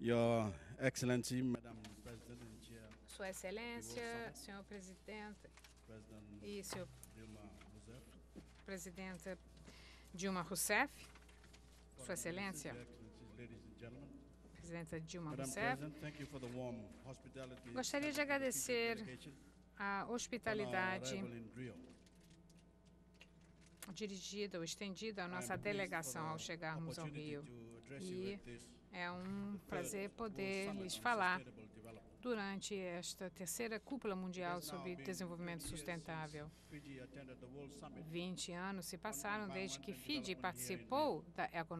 Your Excellency, Madam President and Chair, Sua Excelência, senhor Presidente President e senhor Dilma Rousseff, Presidente Dilma Rousseff, Sua Excelência, Your Excellencies, ladies and gentlemen. Presidenta Dilma Madam Rousseff, President, thank you for the warm hospitality. gostaria de agradecer a hospitalidade on our arrival in Rio. dirigida ou estendida à nossa I am pleased delegação for ao the chegarmos ao opportunity Rio. to address you E at this é um prazer third poder World lhes Summit on falar Sustainable Development. durante esta terceira cúpula mundial It has now sobre been desenvolvimento 20 years sustentável. since Fiji attended the World Summit. 20 anos se passaram desde que Fiji Development participou da Eco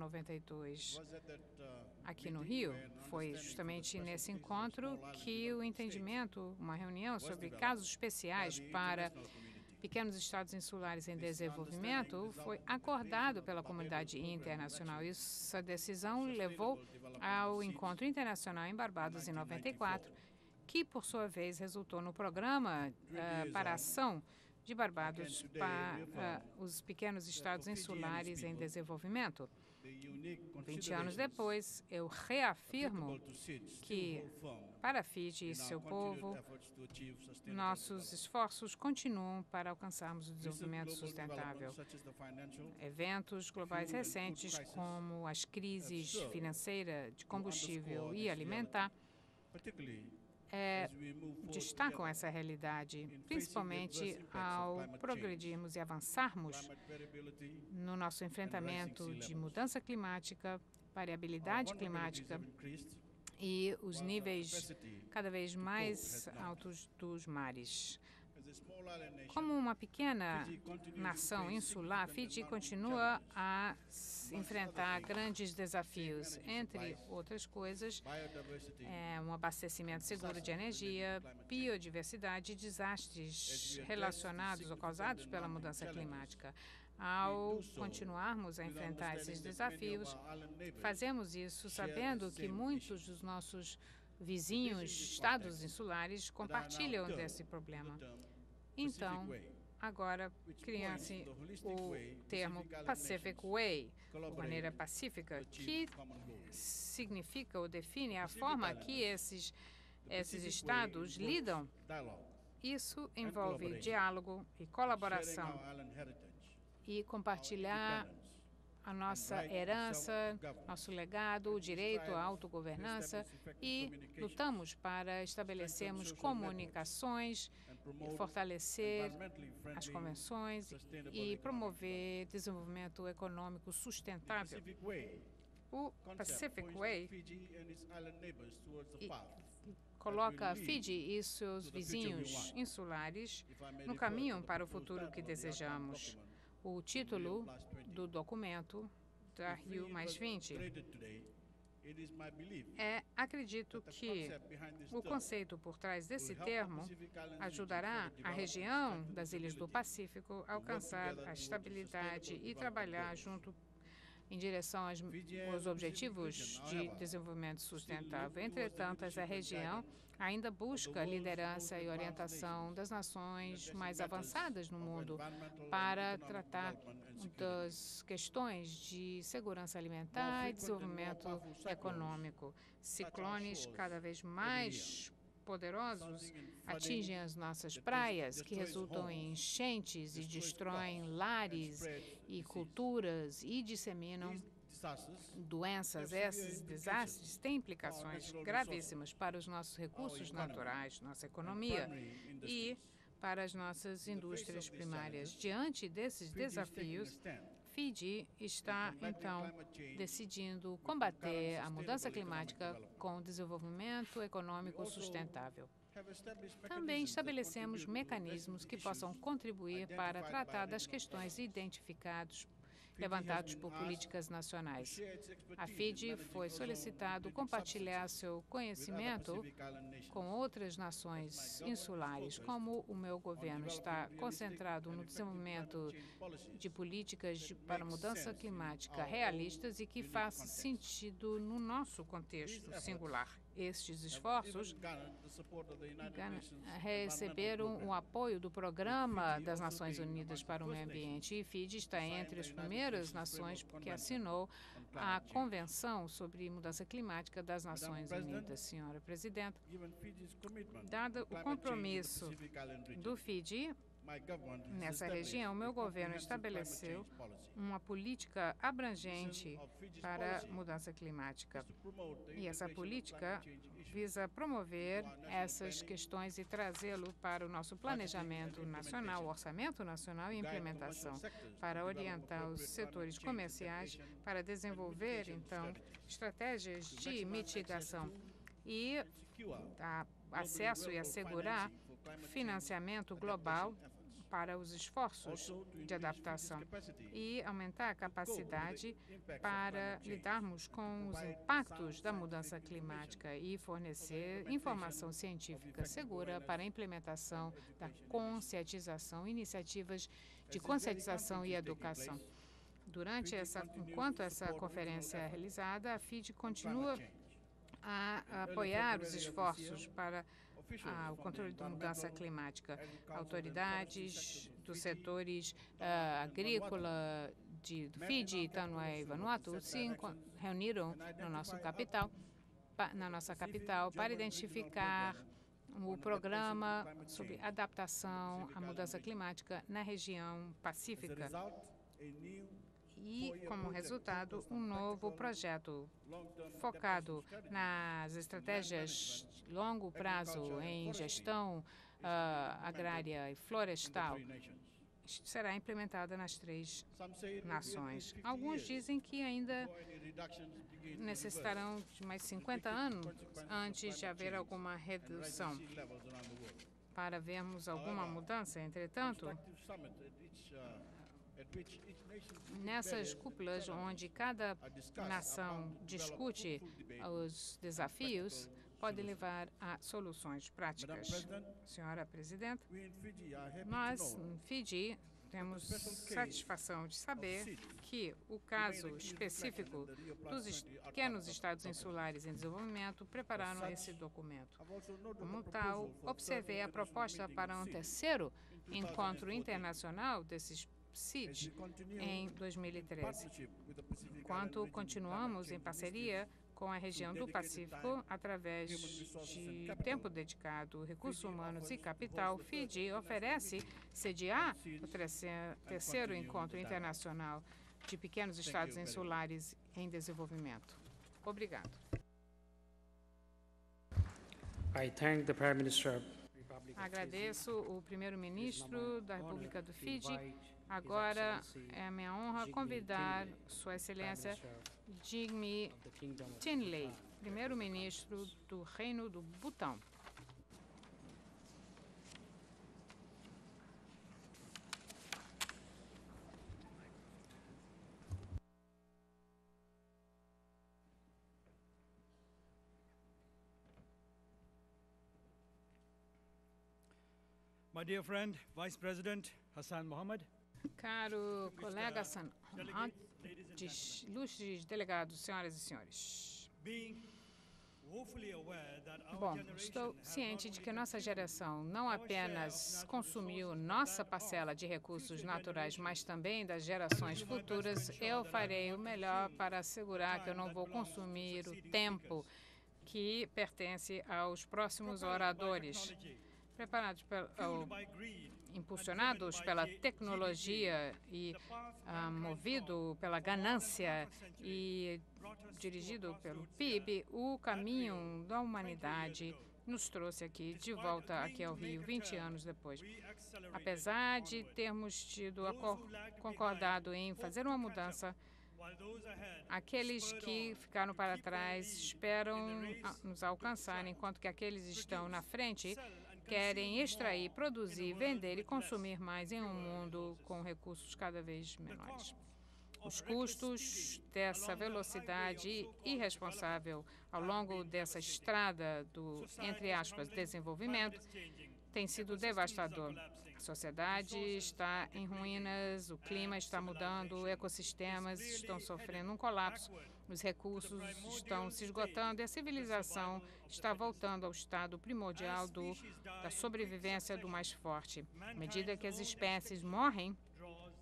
92 Was at that, aqui no meeting Rio. where an Foi understanding justamente for the nesse special encontro cases of small que island o developing entendimento, uma reunião was sobre developed casos by especiais the para international community. pequenos estados insulares em This desenvolvimento understanding foi resulted in the acordado creation pela of the comunidade Barbados Program internacional. of Essa decisão Sustainable levou Development ao Seeds Encontro Internacional em Barbados em 94, 1994. que, por sua vez, resultou no Programa para a Ação de Barbados para os pequenos estados insulares em desenvolvimento. The unique 20 anos considerations depois, eu reafirmo applicable to seeds still que, hold firm para Fiji e in seu our continued povo, efforts to achieve sustainable nossos development. esforços continuam para alcançarmos o desenvolvimento Recent global sustentável. developments, such as the financial, Eventos globais Food and food recentes, crisis como as crises have served financeiras, de combustível underscore e this alimentar, particularly é, as we move forward destacam together. essa realidade, facing principalmente the adverse impacts of ao climate progredirmos e avançarmos Climate variability, no nosso enfrentamento sea de levels. mudança climática, our variabilidade vulnerabilities climática have increased, e os while our níveis capacity cada vez mais has not. altos dos mares. As a small island nation, Como uma pequena Fiji continues to nação face insular, significant Fiji environmental continua challenges. a enfrentar things, grandes desafios, safe energy entre supplies, outras coisas, biodiversity, um abastecimento seguro de energia, biodiversidade e desastres relacionados ou causados pela mudança climática. Ao continuarmos a enfrentar esses desafios, fazemos isso sabendo que muitos dos nossos vizinhos, estados insulares, compartilham desse problema. Então, agora cria-se o termo Pacific Way, ou maneira pacífica, que significa ou define a forma que esses estados lidam. Isso envolve diálogo e colaboração e compartilhar a nossa herança, nosso legado, o direito à autogovernança e lutamos para estabelecermos comunicações, fortalecer as convenções e promover desenvolvimento econômico sustentável. O Pacific Way coloca Fiji e seus vizinhos insulares no caminho para o futuro que desejamos. O título do documento da Rio+20 acredito que o conceito por trás desse termo ajudará a região das Ilhas do Pacífico a alcançar a estabilidade e trabalhar junto em direção aos objetivos de desenvolvimento sustentável. Entretanto, essa região ainda busca liderança e orientação das nações mais avançadas no mundo para tratar das questões de segurança alimentar e desenvolvimento econômico. Ciclones cada vez mais poderosos atingem as nossas praias, que resultam em enchentes e destroem lares e culturas e disseminam doenças. Esses desastres têm implicações gravíssimas para os nossos recursos naturais, nossa economia e para as nossas indústrias primárias. Diante desses desafios, Fiji está, então, decidindo combater a mudança climática com desenvolvimento econômico sustentável. Também estabelecemos mecanismos que possam contribuir para tratar das questões levantados por políticas nacionais. A Fiji foi solicitado compartilhar seu conhecimento com outras nações insulares. Como o meu governo está concentrado no desenvolvimento de políticas para mudança climática realistas e que façam sentido no nosso contexto singular. Estes esforços receberam o apoio do Programa das Nações Unidas para o Meio Ambiente e Fiji está entre as primeiras nações que assinou à Convenção sobre Mudança Climática das Nações Unidas. Senhora Presidenta, dado o compromisso do Fiji nessa região, meu governo estabeleceu uma política abrangente para a mudança climática. E essa política visa promover essas questões e trazê-lo para o nosso planejamento nacional, orçamento nacional e implementação, para orientar os setores comerciais para desenvolver, então, estratégias de mitigação e dar acesso e assegurar financiamento global para os esforços de adaptação e aumentar a capacidade para lidarmos com os impactos da mudança climática e fornecer informação científica segura para a implementação da conscientização, iniciativas de conscientização e educação. Enquanto essa conferência é realizada, a FIDE continua a apoiar os esforços para o controle da mudança climática. Autoridades dos setores agrícola do Fiji, Tanué e Vanuatu se reuniram na nossa capital para identificar o programa sobre adaptação à mudança climática na região pacífica e, como resultado, um novo projeto focado nas estratégias de longo prazo em gestão agrária e florestal será implementada nas 3 nações. Alguns dizem que ainda necessitarão de mais 50 anos antes de haver alguma redução para vermos alguma mudança. Entretanto, nessas cúpulas onde cada nação discute os desafios, pode levar a soluções práticas. Senhora Presidenta, nós, em Fiji, temos satisfação de saber que o caso específico dos pequenos estados insulares em desenvolvimento prepararam esse documento. Como tal, observei a proposta para um terceiro encontro internacional desses CID em 2013. Enquanto continuamos em parceria com a região do Pacífico, através de tempo dedicado, recursos humanos e capital, Fiji oferece sediar o terceiro encontro internacional de pequenos estados insulares em desenvolvimento. Obrigado. Agradeço o primeiro-ministro da República do Fiji. Agora é minha honra convidar Sua Excelência Jigme Chinley, primeiro-ministro do Reino do Butão. My dear friend, Vice President Hassan Mohammed. Caro colega Hassan, ilustres delegados, senhoras e senhores. Bom, estou ciente de que nossa geração não apenas consumiu nossa parcela de recursos naturais, mas também das gerações futuras. Eu farei o melhor para assegurar que eu não vou consumir o tempo que pertence aos próximos oradores. Impulsionados pela tecnologia e movido pela ganância e dirigido pelo PIB, o caminho da humanidade nos trouxe aqui, de volta aqui ao Rio, 20 anos depois. Apesar de termos concordado em fazer uma mudança, aqueles que ficaram para trás esperam nos alcançar, enquanto que aqueles que estão na frente querem extrair, produzir, vender e consumir mais em um mundo com recursos cada vez menores. Os custos dessa velocidade irresponsável ao longo dessa estrada do, entre aspas, desenvolvimento tem sido devastador. A sociedade está em ruínas, o clima está mudando, ecossistemas estão sofrendo um colapso, os recursos estão se esgotando e a civilização está voltando ao estado primordial da sobrevivência do mais forte. À medida que as espécies morrem,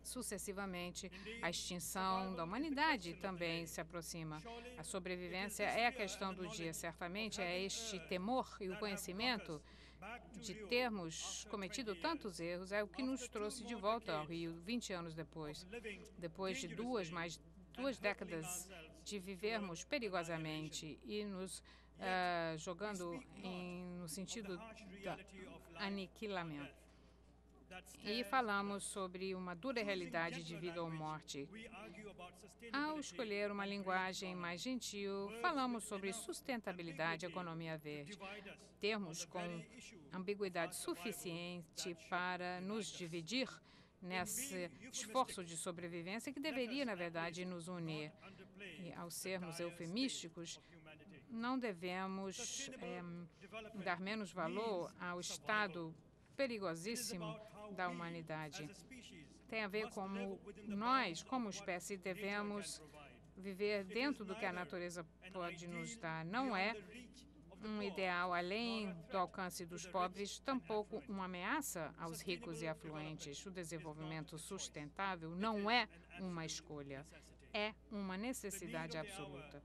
Sucessivamente, a extinção da humanidade também se aproxima. A sobrevivência é a questão do dia. Certamente é este temor e o conhecimento de termos cometido tantos erros é o que nos trouxe de volta ao Rio 20 anos depois. Depois de mais duas décadas de vivermos perigosamente e nos jogando no sentido do aniquilamento. E falamos sobre uma dura realidade de vida ou morte. Ao escolher uma linguagem mais gentil, falamos sobre sustentabilidade e economia verde. Termos com ambiguidade suficiente para nos dividir nesse esforço de sobrevivência que deveria, na verdade, nos unir. E, ao sermos eufemísticos, não devemos dar menos valor ao estado perigosíssimo da humanidade. Tem a ver como nós, como espécie, devemos viver dentro do que a natureza pode nos dar. Não é um ideal além do alcance dos pobres, tampouco uma ameaça aos ricos e afluentes. O desenvolvimento sustentável não é uma escolha, é uma necessidade absoluta.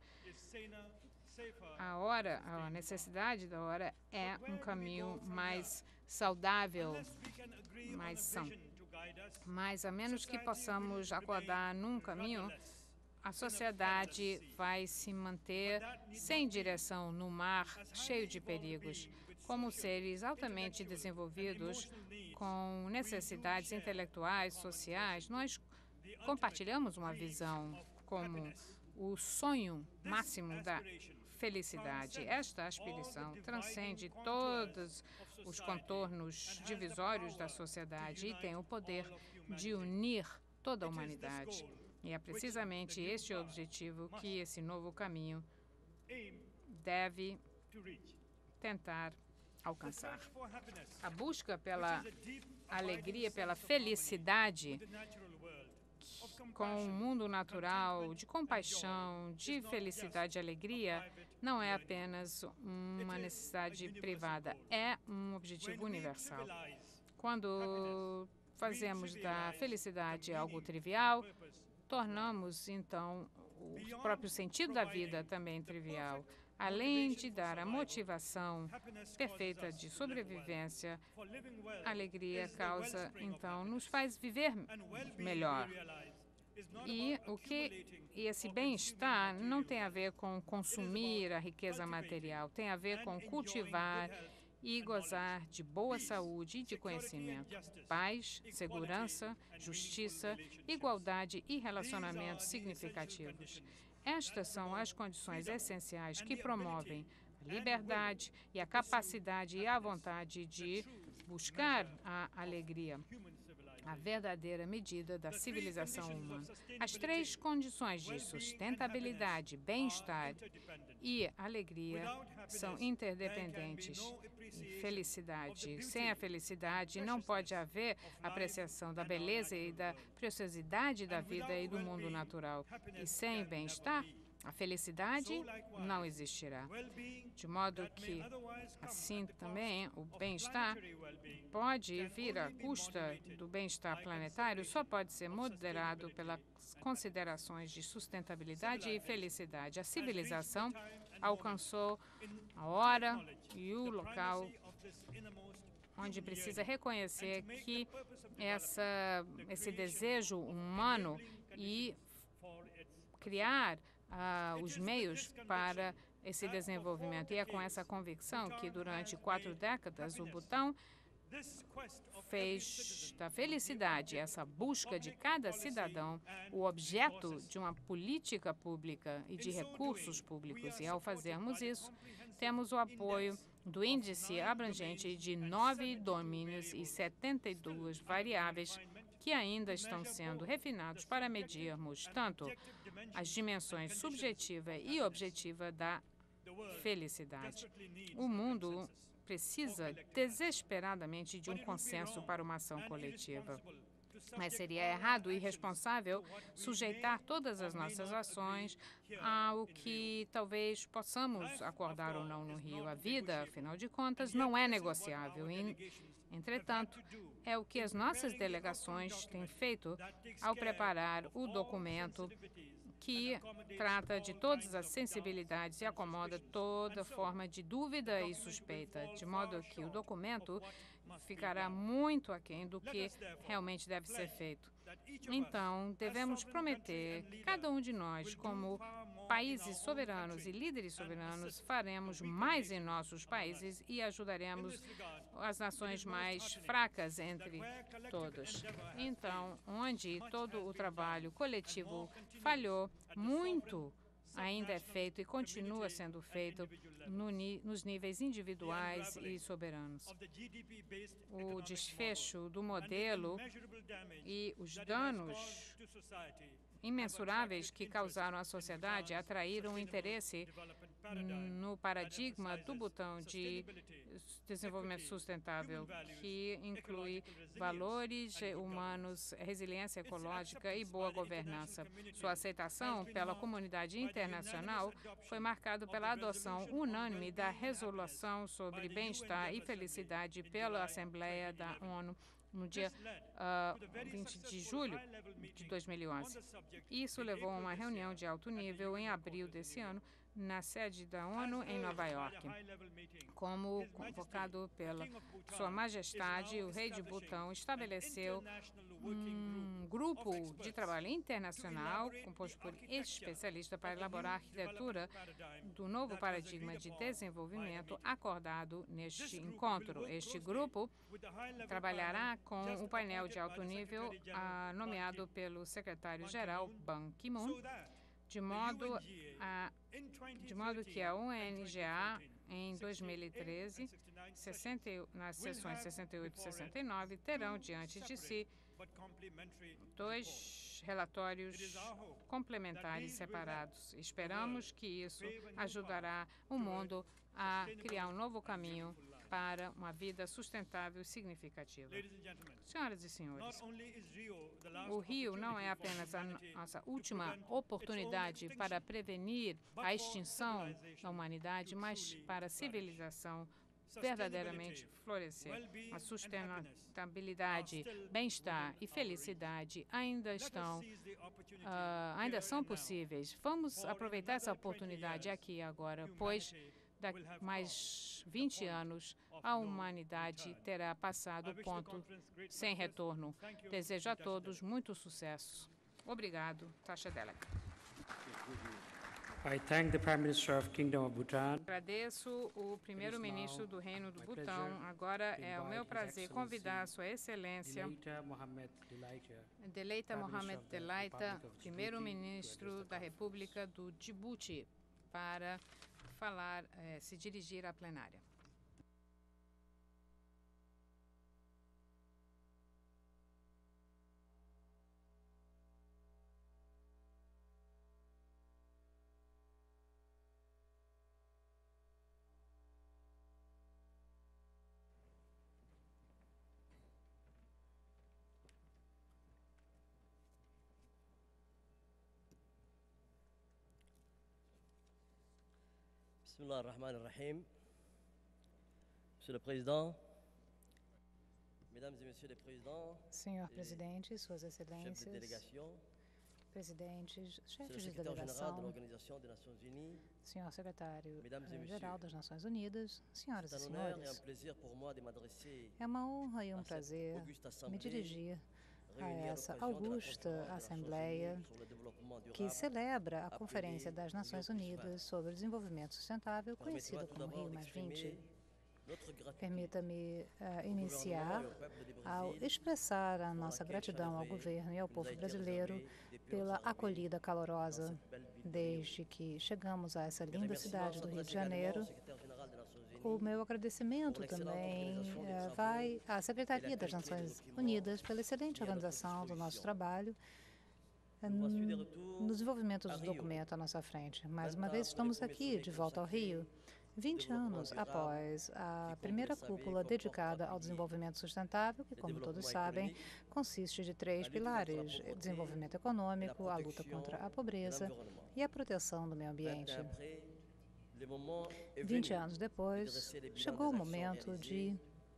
A necessidade da hora é um caminho mais saudável, mais são. Mas, a menos que possamos acordar num caminho, a sociedade vai se manter sem direção no mar, cheio de perigos. Como seres altamente desenvolvidos, com necessidades intelectuais, sociais, nós compartilhamos uma visão como o sonho máximo da felicidade. Esta aspiração transcende todos os contornos divisórios da sociedade e tem o poder de unir toda a humanidade. E é precisamente este o objetivo que esse novo caminho deve tentar alcançar. A busca pela alegria, pela felicidade com o mundo natural, de compaixão, de felicidade e alegria, não é apenas uma necessidade privada, é um objetivo universal. Quando fazemos da felicidade algo trivial, tornamos, então, o próprio sentido da vida também trivial. Além de dar a motivação perfeita de sobrevivência, a alegria causa, então, nos faz viver melhor. E esse bem-estar não tem a ver com consumir a riqueza material, tem a ver com cultivar e gozar de boa saúde e de conhecimento, paz, segurança, justiça, igualdade e relacionamentos significativos. Estas são as condições essenciais que promovem a liberdade e a capacidade e a vontade de buscar a alegria, a verdadeira medida da civilização humana. As três condições de sustentabilidade, bem-estar e alegria são interdependentes. E felicidade. Sem a felicidade, não pode haver apreciação da beleza e da preciosidade da vida e do mundo natural. E sem bem-estar, a felicidade não existirá. De modo que, assim também, o bem-estar pode vir à custa do bem-estar planetário, só pode ser moderado pelas considerações de sustentabilidade e felicidade. A civilização alcançou a hora e o local onde precisa reconhecer que esse desejo humano e criar os meios para esse desenvolvimento. E é com essa convicção que, durante 4 décadas, o Butão fez da felicidade, essa busca de cada cidadão, o objeto de uma política pública e de recursos públicos. E, ao fazermos isso, temos o apoio do índice abrangente de 9 domínios e 72 variáveis que ainda estão sendo refinados para medirmos tanto as dimensões subjetiva e objetiva da felicidade. O mundo precisa desesperadamente de um consenso para uma ação coletiva. Mas seria errado e irresponsável sujeitar todas as nossas ações ao que talvez possamos acordar ou não no Rio. A vida, afinal de contas, não é negociável. Entretanto, é o que as nossas delegações têm feito ao preparar o documento que trata de todas as sensibilidades e acomoda toda forma de dúvida e suspeita, de modo que o documento ficará muito aquém do que realmente deve ser feito. Então, devemos prometer que cada um de nós, como países soberanos e líderes soberanos, faremos mais em nossos países e ajudaremos as nações mais fracas entre todos. Então, onde todo o trabalho coletivo falhou, muito ainda é feito e continua sendo feito nos níveis individuais e soberanos. O desfecho do modelo e os danos imensuráveis que causaram à sociedade atraíram o interesse no paradigma do botão de desenvolvimento sustentável, que inclui valores humanos, resiliência ecológica e boa governança. Sua aceitação pela comunidade internacional foi marcada pela adoção unânime da Resolução sobre Bem-Estar e Felicidade pela Assembleia da ONU no dia 20 de julho de 2011. Isso levou a uma reunião de alto nível em abril desse ano, na sede da ONU em Nova York. Como convocado pela Sua Majestade, o Rei de Butão estabeleceu um grupo de trabalho internacional composto por especialistas para elaborar a arquitetura do novo paradigma de desenvolvimento acordado neste encontro. Este grupo trabalhará com o painel de alto nível nomeado pelo secretário-geral Ban Ki-moon, de modo que a UNGA, em 2013, nas sessões 68 e 69, terão diante de si 2 relatórios complementares separados. Esperamos que isso ajudará o mundo a criar um novo caminho para uma vida sustentável e significativa. Senhoras e senhores, o Rio não é apenas a nossa última oportunidade para prevenir a extinção da humanidade, mas para a civilização verdadeiramente florescer. A sustentabilidade, bem-estar e felicidade ainda são possíveis. Vamos aproveitar essa oportunidade aqui e agora, pois daqui mais 20 anos, a humanidade terá passado o ponto sem retorno. Desejo a todos muito sucesso. Obrigado, Tasha Delek. I thank the Prime Minister of Kingdom of Bhutan. Agradeço o primeiro-ministro do Reino do Butão. Agora é o meu prazer convidar a Sua Excelência Deleita Mohamed Deleita, primeiro-ministro da República do Djibouti, para se dirigir à plenária. Bismillah ar-Rahman ar-Rahim. Monsieur le Président, Mesdames et Messieurs les Présidents, Senhor Presidente, Suas chefs de Excelências, délégation, presidentes, Monsieur chefes le de Secrétaire général de delegação, l'Organisation des Nations Unies, Senhor Secretário Mesdames et Messieurs, Geral das Nações Unidas, senhoras c'est e un honneur et un senhores, plaisir pour moi de m'adresser é uma honra e à um cette prazer auguste me assemblée dirigir a réunie à essa l'occasion de la augusta conférence des Nations Assembleia Unies sur le développement que durable. celebra a appelée Conferência das Nações Rio+20. Unidas sobre o Desenvolvimento Sustentável, Permettez-moi conhecida tout como d'abord Rio+20. d'exprimer notre gratitude Permita-me au iniciar gouvernement et au peuple du ao Brésil expressar a pour nossa l'accueil gratidão ao chaleureux governo e ao qui nous a povo été brasileiro réservé depuis pela notre arrivée acolhida dans calorosa cette belle ville de Rio. desde que chegamos a essa Mes linda remerciements cidade do Rio de s'adressent également Janeiro. au secrétaire général des Nations Unies O meu agradecimento por l'excellente também organisation des travaux vai à Secretaria et la das qualité des Nações documents Unidas pela excelente mis à notre organização do nosso disposition. trabalho Nous voici de retour no desenvolvimento à dos Rio. documentos à nossa frente. Mais uma 20 vez ans estamos après les aqui premiers de sommets volta ao consacrés Rio, 20 anos após a primeira cúpula dedicada ao desenvolvimento sustentável, que, como todos sabem, consiste de 3 pilares: desenvolvimento econômico, a luta contra a pobreza e a proteção do meio ambiente. 20 anos depois, chegou o momento de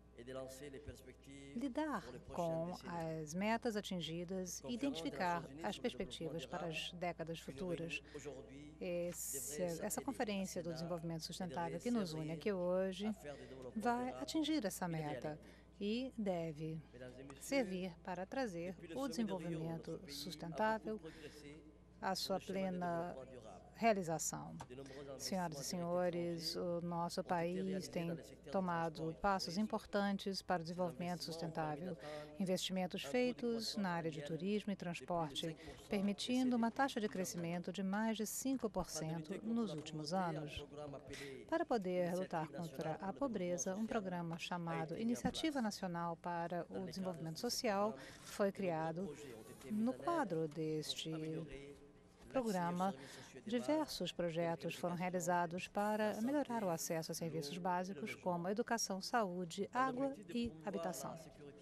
lidar com as metas atingidas e identificar as perspectivas para as décadas futuras. Essa Conferência do Desenvolvimento Sustentável que nos une aqui hoje vai atingir essa meta e deve servir para trazer o desenvolvimento sustentável à sua plena realização. Senhoras e senhores, o nosso país tem tomado passos importantes para o desenvolvimento sustentável. Investimentos feitos na área de turismo e transporte, permitindo uma taxa de crescimento de mais de 5% nos últimos anos. Para poder lutar contra a pobreza, um programa chamado Iniciativa Nacional para o Desenvolvimento Social foi criado. No quadro deste programa, diversos projetos foram realizados para melhorar o acesso a serviços básicos como educação, saúde, água e habitação.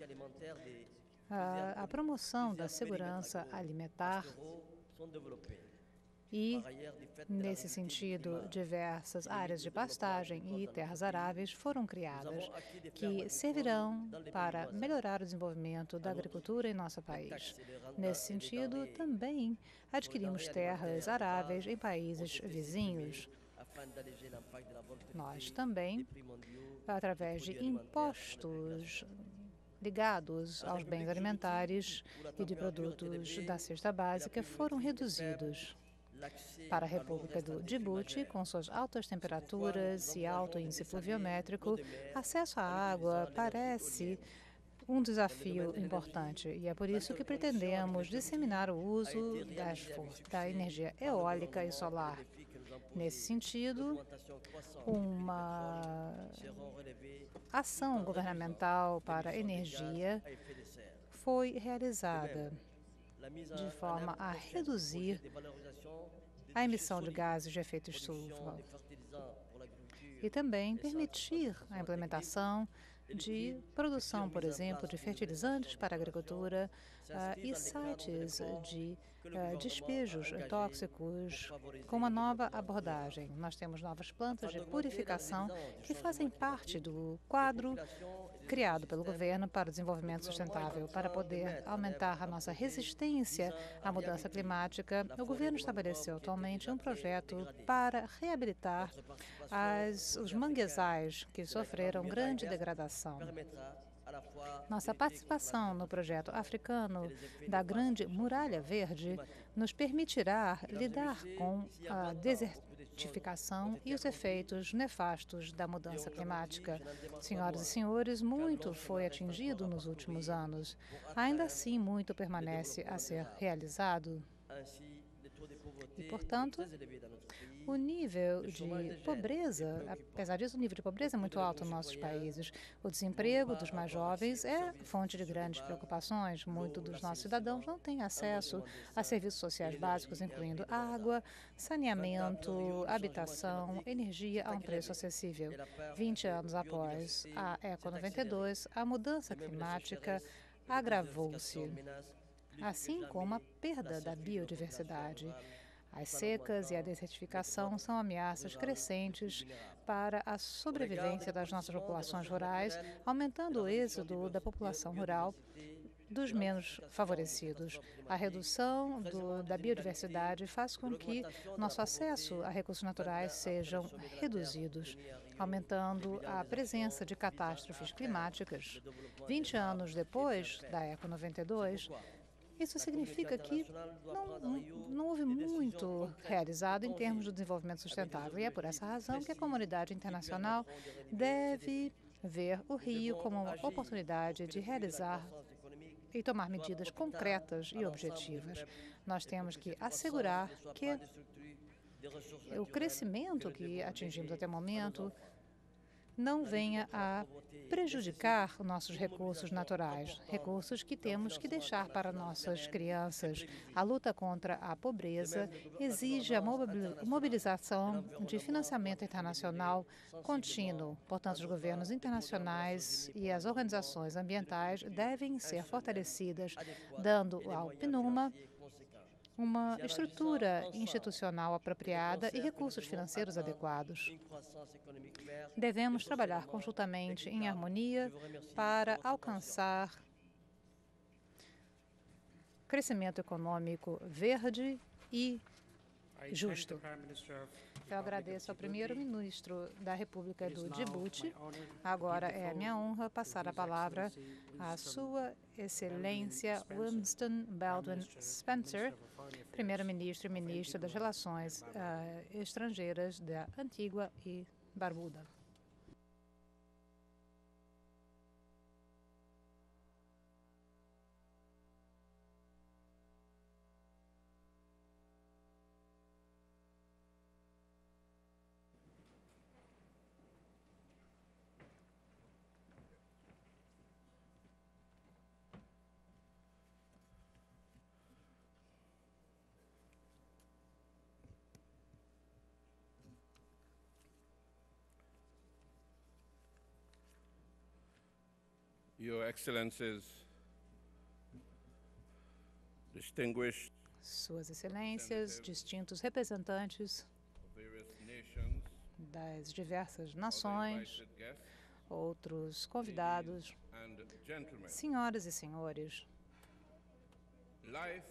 A promoção da segurança alimentar e, nesse sentido, diversas áreas de pastagem e terras aráveis foram criadas, que servirão para melhorar o desenvolvimento da agricultura em nosso país. Nesse sentido, também adquirimos terras aráveis em países vizinhos. Nós também, através de impostos ligados aos bens alimentares e de produtos da cesta básica, foram reduzidos. Para a República do Djibouti, com suas altas temperaturas e alto índice pluviométrico, acesso à água parece um desafio importante e é por isso que pretendemos disseminar o uso da energia eólica e solar. Nesse sentido, uma ação governamental para energia foi realizada de forma a reduzir a emissão de gases de efeito estufa e também permitir a implementação de produção, por exemplo, de fertilizantes para a agricultura e sites de despejos tóxicos com uma nova abordagem. Nós temos novas plantas de purificação que fazem parte do quadro criado pelo governo para o desenvolvimento sustentável. Para poder aumentar a nossa resistência à mudança climática, o governo estabeleceu atualmente um projeto para reabilitar os manguezais que sofreram grande degradação. Nossa participação no projeto africano da Grande Muralha Verde nos permitirá lidar com a desertificação e os efeitos nefastos da mudança climática. Senhoras e senhores, muito foi atingido nos últimos anos. Ainda assim, muito permanece a ser realizado. E, portanto, o nível de pobreza, apesar disso, o nível de pobreza é muito alto nos nossos países. O desemprego dos mais jovens é fonte de grandes preocupações. Muitos dos nossos cidadãos não têm acesso a serviços sociais básicos, incluindo água, saneamento, habitação, energia a um preço acessível. 20 anos após a ECO 92, a mudança climática agravou-se, assim como a perda da biodiversidade. As secas e a desertificação são ameaças crescentes para a sobrevivência das nossas populações rurais, aumentando o êxodo da população rural dos menos favorecidos. A redução da biodiversidade faz com que nosso acesso a recursos naturais sejam reduzidos, aumentando a presença de catástrofes climáticas. 20 anos depois da ECO 92, isso significa que não houve muito realizado em termos de desenvolvimento sustentável. E é por essa razão que a comunidade internacional deve ver o Rio como uma oportunidade de realizar e tomar medidas concretas e objetivas. Nós temos que assegurar que o crescimento que atingimos até o momento não venha a prejudicar nossos recursos naturais, recursos que temos que deixar para nossas crianças. A luta contra a pobreza exige a mobilização de financiamento internacional contínuo. Portanto, os governos internacionais e as organizações ambientais devem ser fortalecidas, dando ao PNUMA uma estrutura institucional apropriada e recursos financeiros adequados. Devemos trabalhar conjuntamente em harmonia para alcançar crescimento econômico verde e justo. Eu agradeço ao primeiro-ministro da República do Djibouti. Agora é minha honra passar a palavra à Sua Excelência Winston Baldwin Spencer, primeiro-ministro e ministro das Relações Estrangeiras da Antigua e Barbuda. Your Excellencies, distinguished Suas Excelências, distintos representantes various nations, das diversas nações, outros convidados, and gentlemen, senhoras e senhores, life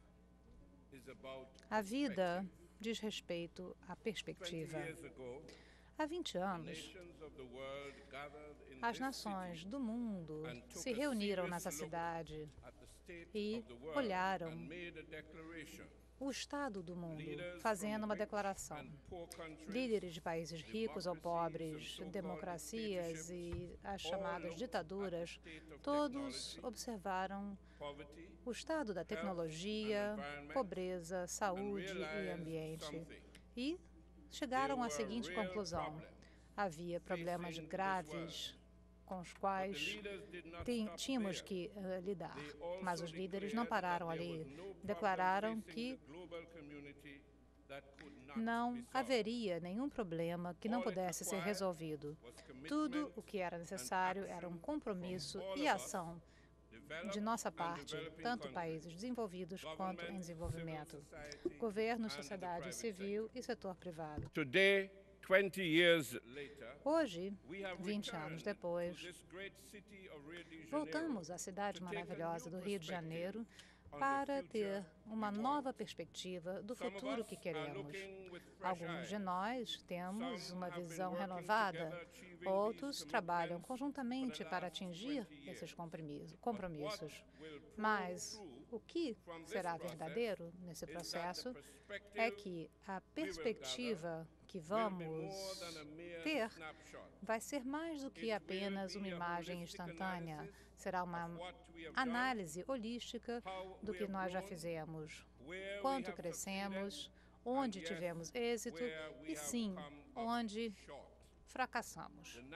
is about a vida diz respeito à 20 perspectiva. years ago, Há 20 anos, nations of the world gathered in as this nações city do mundo and took se a reuniram serious nessa look cidade at the state e of the world olharam and made a declaration. o estado do mundo, Leaders fazendo from uma rich declaração. and poor countries, Líderes de países ricos ou pobres, democracies and democracias e as chamadas looked ditaduras, at the state of todos technology, observaram poverty, o estado da tecnologia, environment, pobreza, and saúde e realized ambiente something. e chegaram à There seguinte were real conclusão: problems havia problemas facing this graves com os But the quais leaders did not stop tínhamos there. que lidar. They also Mas os líderes não declared pararam that there ali. was no problem Declararam facing que the global community that could not não be solved. haveria nenhum problema que não All it pudesse ser required resolvido. was Tudo commitment o que era necessário era um compromisso e ação developed de nossa and parte, developing tanto countries, países desenvolvidos quanto em government, desenvolvimento, civil society, governo, and the sociedade private civil e setor privado. Today, 20 years later, Hoje, we have 20 anos returned depois, to this great city of Rio de Janeiro voltamos à cidade to take a maravilhosa new do Rio de perspective Janeiro on the para future ter uma we nova want. perspectiva do Some of futuro us que are queremos. looking with fresh Alguns eyes. de nós temos Some uma have been visão working renovada, together, achieving outros these trabalham commitments conjuntamente for the para last atingir 20 years. esses compromissos. What will prove Mas true o que from this será process verdadeiro nesse is that the processo perspective é que a perspectiva que will be vamos more than a mere ter snapshot. vai ser mais do que It apenas will uma be a imagem holistic instantânea. analysis Será uma of what we have análise holística how do we que have nós já grown, fizemos, where we quanto have crescemos, succeeded, onde and yes, tivemos êxito where we e, have sim, come up onde short. fracassamos. The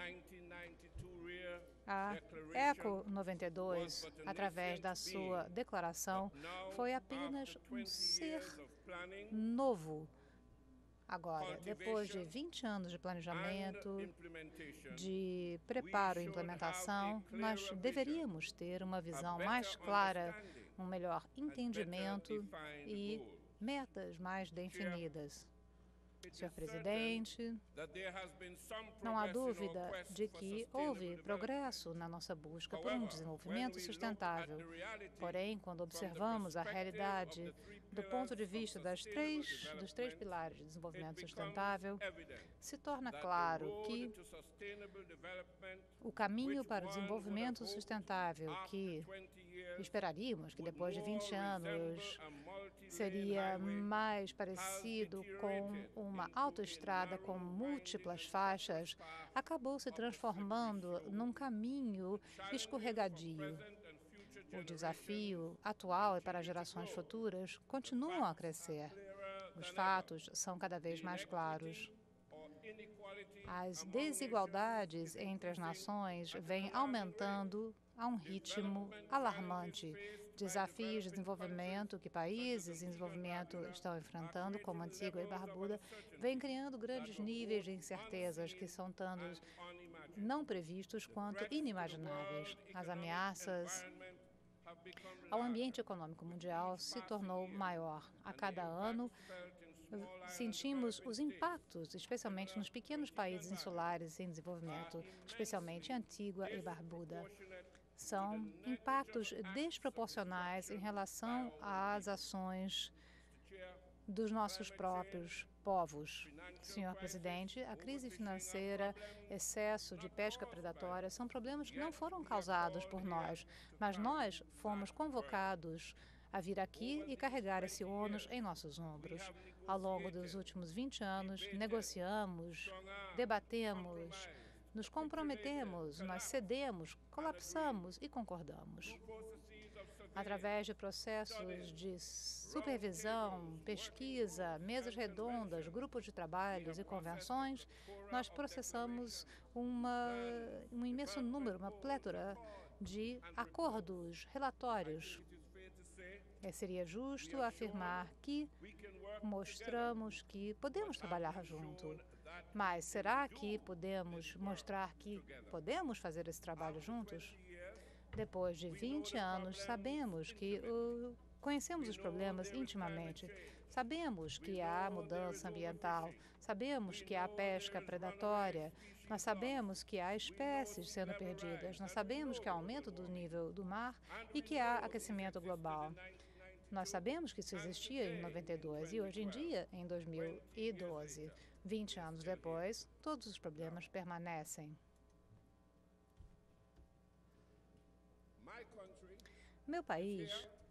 1992 RIA A Declaration ECO 92, was but an através da infant sua being. declaração, Now, foi apenas after um 20 ser years of planning novo. Agora, depois de cultivation 20 anos de and planejamento, implementation, de preparo e should implementação, have a nós clearer deveríamos ter uma a visão better mais clara, understanding, um melhor and better entendimento defined e goals. metas mais definidas. It Senhor is certain Presidente, that there has been some não há progress in our dúvida quest de for que sustainable houve development. progresso na nossa busca por um However, desenvolvimento when we look sustentável. at the reality Porém, quando from the observamos a perspective realidade of the three do ponto de pillars of vista sustainable dos três development, pilares de desenvolvimento it sustentável, becomes evident se torna that claro the road que to sustainable development, o caminho which para o one would desenvolvimento have hoped sustentável after que 20 years esperaríamos que would depois de 20 more anos resemble a multi-lane seria highway mais parecido com uma autoestrada com múltiplas faixas, acabou se transformando num caminho escorregadio. O desafio atual e para gerações futuras continuam a crescer. Os fatos são cada vez mais claros. or inequality As desigualdades entre as nações vêm aumentando a um ritmo alarmante. Desafios de desenvolvimento que países em desenvolvimento estão enfrentando, como Antigua e Barbuda, vêm criando grandes níveis de incertezas que são tanto não previstos quanto inimagináveis. As ameaças ao ambiente econômico mundial se tornou maior. A cada ano, sentimos os impactos, especialmente nos pequenos países insulares em desenvolvimento, especialmente Antigua e Barbuda. São impactos desproporcionais em relação às ações dos nossos próprios povos. Senhor presidente, a crise financeira, excesso de pesca predatória são problemas que não foram causados por nós, mas nós fomos convocados a vir aqui e carregar esse ônus em nossos ombros. Ao longo dos últimos 20 anos, negociamos, debatemos, nos comprometemos, nós cedemos, colapsamos e concordamos. Através de processos de supervisão, pesquisa, mesas redondas, grupos de trabalhos e convenções, nós processamos um imenso número, uma plétora de acordos, relatórios. Seria justo afirmar que mostramos que podemos trabalhar junto. Mas será que podemos mostrar que podemos fazer esse trabalho juntos? Depois de 20 anos, sabemos que conhecemos os problemas intimamente. Sabemos que há mudança ambiental, sabemos que há pesca predatória, nós sabemos que há espécies sendo perdidas, nós sabemos que há aumento do nível do mar e que há aquecimento global. Nós sabemos que isso existia em 92 e hoje em dia, em 2012, 20 anos depois, todos os problemas permanecem. Meu país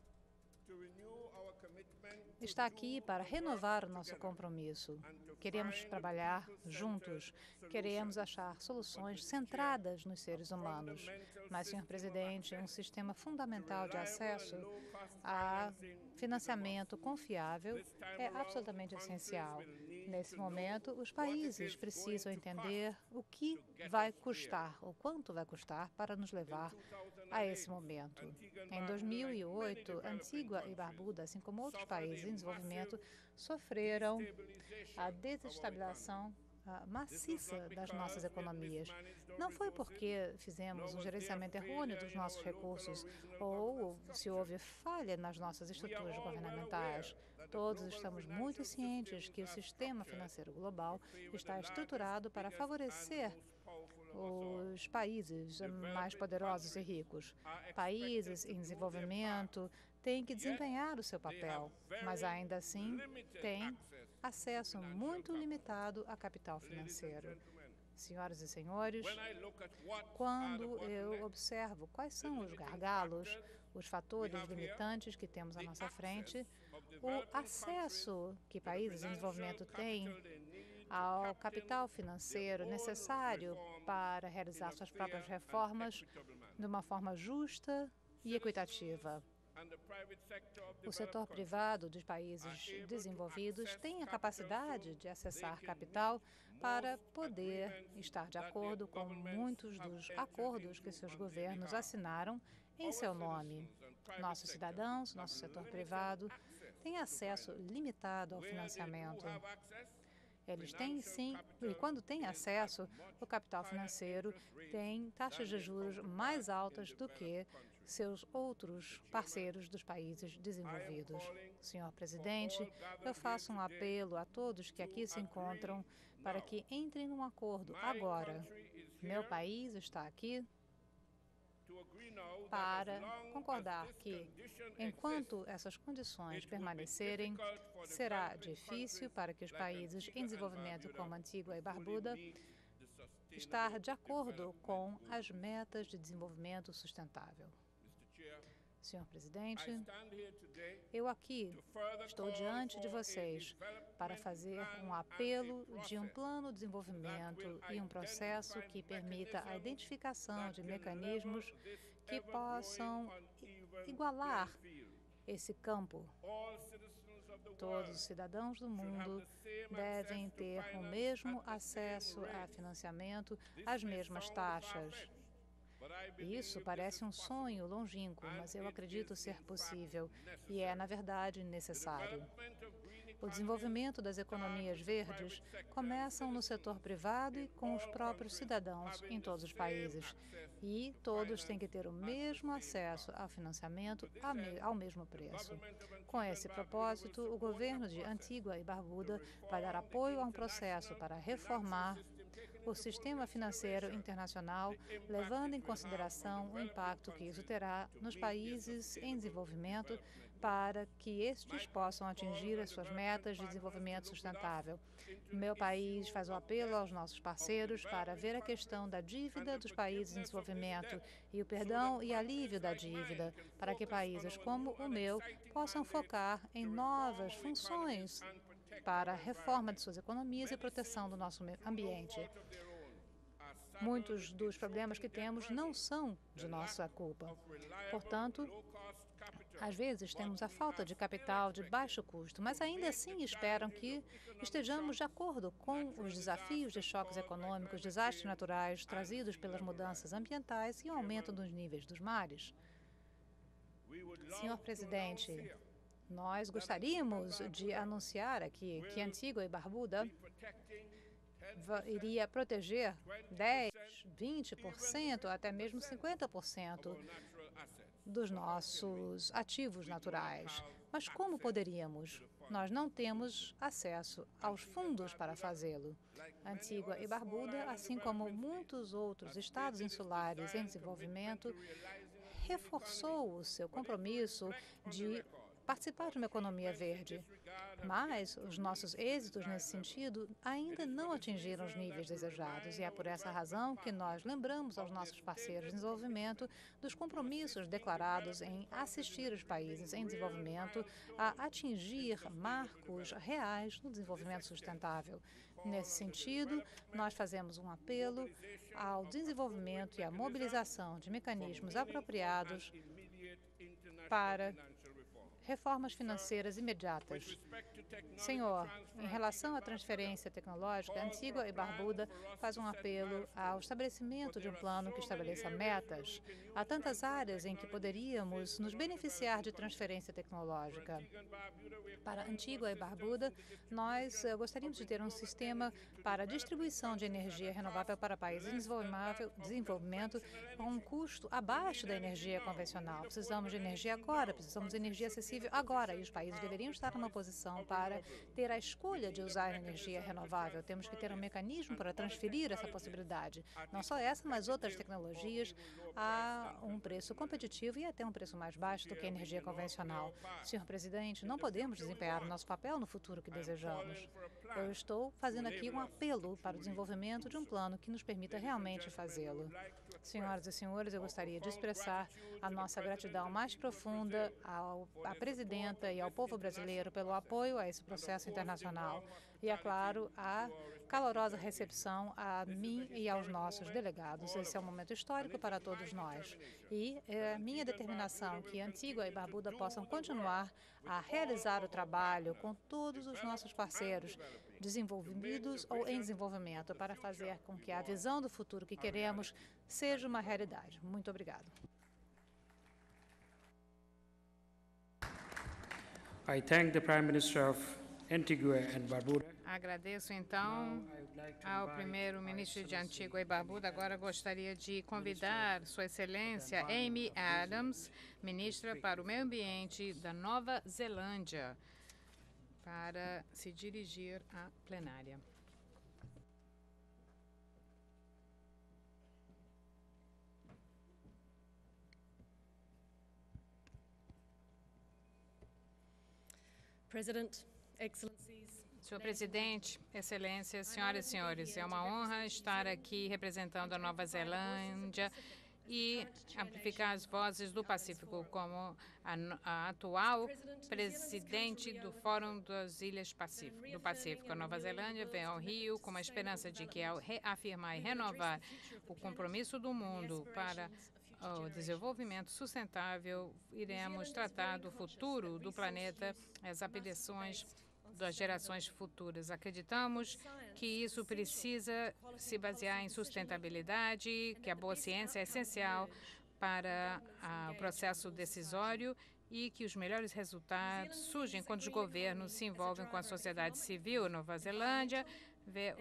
está aqui para renovar o nosso compromisso. Queremos trabalhar juntos, queremos achar soluções centradas nos seres humanos. Mas, senhor presidente, um sistema fundamental de acesso a financiamento confiável é absolutamente essencial. Nesse momento, os países precisam entender o que vai custar, ou quanto vai custar para nos levar a esse momento. Em 2008, Antigua e Barbuda, assim como outros países em desenvolvimento, sofreram a desestabilização maciça das nossas economias. Não foi porque fizemos um gerenciamento errôneo dos nossos recursos ou se houve falha nas nossas estruturas governamentais. Todos estamos muito cientes que o sistema financeiro global está estruturado para favorecer os países mais poderosos e ricos. Países em desenvolvimento têm que desempenhar o seu papel, mas ainda assim têm acesso muito limitado a capital financeiro. Senhoras e senhores, quando eu observo quais são os gargalos, os fatores limitantes que temos à nossa frente, o acesso que países em desenvolvimento têm ao capital financeiro necessário para realizar suas próprias reformas de uma forma justa e equitativa. O setor privado dos países desenvolvidos tem a capacidade de acessar capital para poder estar de acordo com muitos dos acordos que seus governos assinaram em seu nome. Nossos cidadãos, nosso setor privado, têm acesso limitado ao financiamento. Eles têm, sim, e quando têm acesso, o capital financeiro tem taxas de juros mais altas do que seus outros parceiros dos países desenvolvidos. Senhor presidente, eu faço um apelo a todos que aqui se encontram para que entrem num acordo agora. Meu país está aqui para concordar que, enquanto essas condições permanecerem, será difícil para que os países em desenvolvimento como Antigua e Barbuda estar de acordo com as metas de desenvolvimento sustentável. Senhor presidente, eu aqui estou diante de vocês para fazer um apelo de um plano de desenvolvimento e um processo que permita a identificação de mecanismos que possam igualar esse campo. Todos os cidadãos do mundo devem ter o mesmo acesso a financiamento, as mesmas taxas. Isso parece um sonho longínquo, mas eu acredito ser possível e é, na verdade, necessário. O desenvolvimento das economias verdes começam no setor privado e com os próprios cidadãos em todos os países. E todos têm que ter o mesmo acesso ao financiamento ao mesmo preço. Com esse propósito, o governo de Antigua e Barbuda vai dar apoio a um processo para reformar o sistema financeiro internacional, levando em consideração o impacto que isso terá nos países em desenvolvimento para que estes possam atingir as suas metas de desenvolvimento sustentável. Meu país faz o apelo aos nossos parceiros para ver a questão da dívida dos países em desenvolvimento e o perdão e alívio da dívida, para que países como o meu possam focar em novas funções para a reforma de suas economias e proteção do nosso ambiente. Muitos dos problemas que temos não são de nossa culpa. Portanto, às vezes temos a falta de capital de baixo custo, mas ainda assim esperam que estejamos de acordo com os desafios de choques econômicos, desastres naturais trazidos pelas mudanças ambientais e o aumento dos níveis dos mares. Senhor Presidente, nós gostaríamos de anunciar aqui que Antigua e Barbuda iria proteger 10%, 20%, até mesmo 50% dos nossos ativos naturais. Mas como poderíamos? Nós não temos acesso aos fundos para fazê-lo. Antigua e Barbuda, assim como muitos outros estados insulares em desenvolvimento, reforçou o seu compromisso de participar de uma economia verde. Mas os nossos êxitos nesse sentido ainda não atingiram os níveis desejados e é por essa razão que nós lembramos aos nossos parceiros de desenvolvimento dos compromissos declarados em assistir os países em desenvolvimento a atingir marcos reais no desenvolvimento sustentável. Nesse sentido, nós fazemos um apelo ao desenvolvimento e à mobilização de mecanismos apropriados para reformas financeiras imediatas. Senhor, em relação à transferência tecnológica, Antigua e Barbuda faz um apelo ao estabelecimento de um plano que estabeleça metas. Há tantas áreas em que poderíamos nos beneficiar de transferência tecnológica. Para Antigua e Barbuda, nós gostaríamos de ter um sistema para distribuição de energia renovável para países em desenvolvimento com um custo abaixo da energia convencional. Precisamos de energia agora, precisamos de energia acessível agora, e os países deveriam estar numa posição para ter a escolha de usar energia renovável. Temos que ter um mecanismo para transferir essa possibilidade. Não só essa, mas outras tecnologias a um preço competitivo e até um preço mais baixo do que a energia convencional. Senhor Presidente, não podemos desempenhar o nosso papel no futuro que desejamos. Eu estou fazendo aqui um apelo para o desenvolvimento de um plano que nos permita realmente fazê-lo. Senhoras e senhores, eu gostaria de expressar a nossa gratidão mais profunda à presidenta e ao povo brasileiro pelo apoio a esse processo internacional e, é claro, a calorosa recepção a mim e aos nossos delegados. Esse é um momento histórico para todos nós e é minha determinação que Antigua e Barbuda possam continuar a realizar o trabalho com todos os nossos parceiros desenvolvidos ou em desenvolvimento para fazer com que a visão do futuro que queremos seja uma realidade. Muito obrigado. I thank the Prime Minister of Antigua and Barbuda. Agradeço, então, ao primeiro-ministro de Antigua e Barbuda. Agora gostaria de convidar Sua Excelência Amy Adams, ministra para o Meio Ambiente da Nova Zelândia, para se dirigir à plenária. Senhor Presidente, Excelências, Senhoras e Senhores, é uma honra estar aqui representando a Nova Zelândia e amplificar as vozes do Pacífico como a atual presidente do Fórum das Ilhas do Pacífico. A Nova Zelândia vem ao Rio com a esperança de que, ao reafirmar e renovar o compromisso do mundo para o desenvolvimento sustentável, iremos tratar do futuro do planeta, as ambições das gerações futuras. Acreditamos que isso precisa se basear em sustentabilidade, que a boa ciência é essencial para o processo decisório e que os melhores resultados surgem quando os governos se envolvem com a sociedade civil. Nova Zelândia vê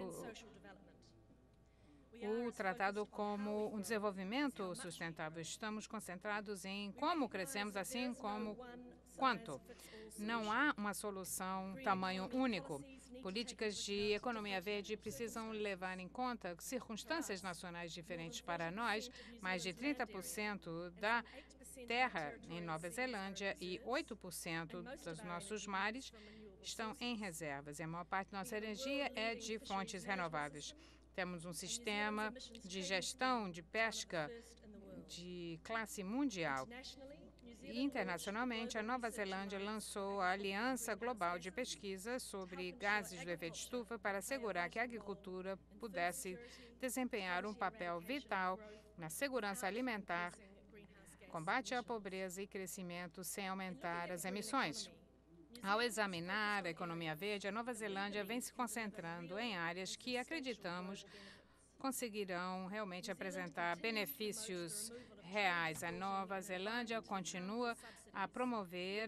o tratado como um desenvolvimento sustentável. Estamos concentrados em como crescemos, assim como quanto. Não há uma solução tamanho único. Políticas de economia verde precisam levar em conta circunstâncias nacionais diferentes para nós. Mais de 30% da terra em Nova Zelândia e 8% dos nossos mares estão em reservas. E a maior parte da nossa energia é de fontes renováveis. Temos um sistema de gestão de pesca de classe mundial. E, internacionalmente, a Nova Zelândia lançou a Aliança Global de Pesquisa sobre Gases do Efeito Estufa para assegurar que a agricultura pudesse desempenhar um papel vital na segurança alimentar, combate à pobreza e crescimento sem aumentar as emissões. Ao examinar a economia verde, a Nova Zelândia vem se concentrando em áreas que acreditamos conseguirão realmente apresentar benefícios reais. A Nova Zelândia continua a promover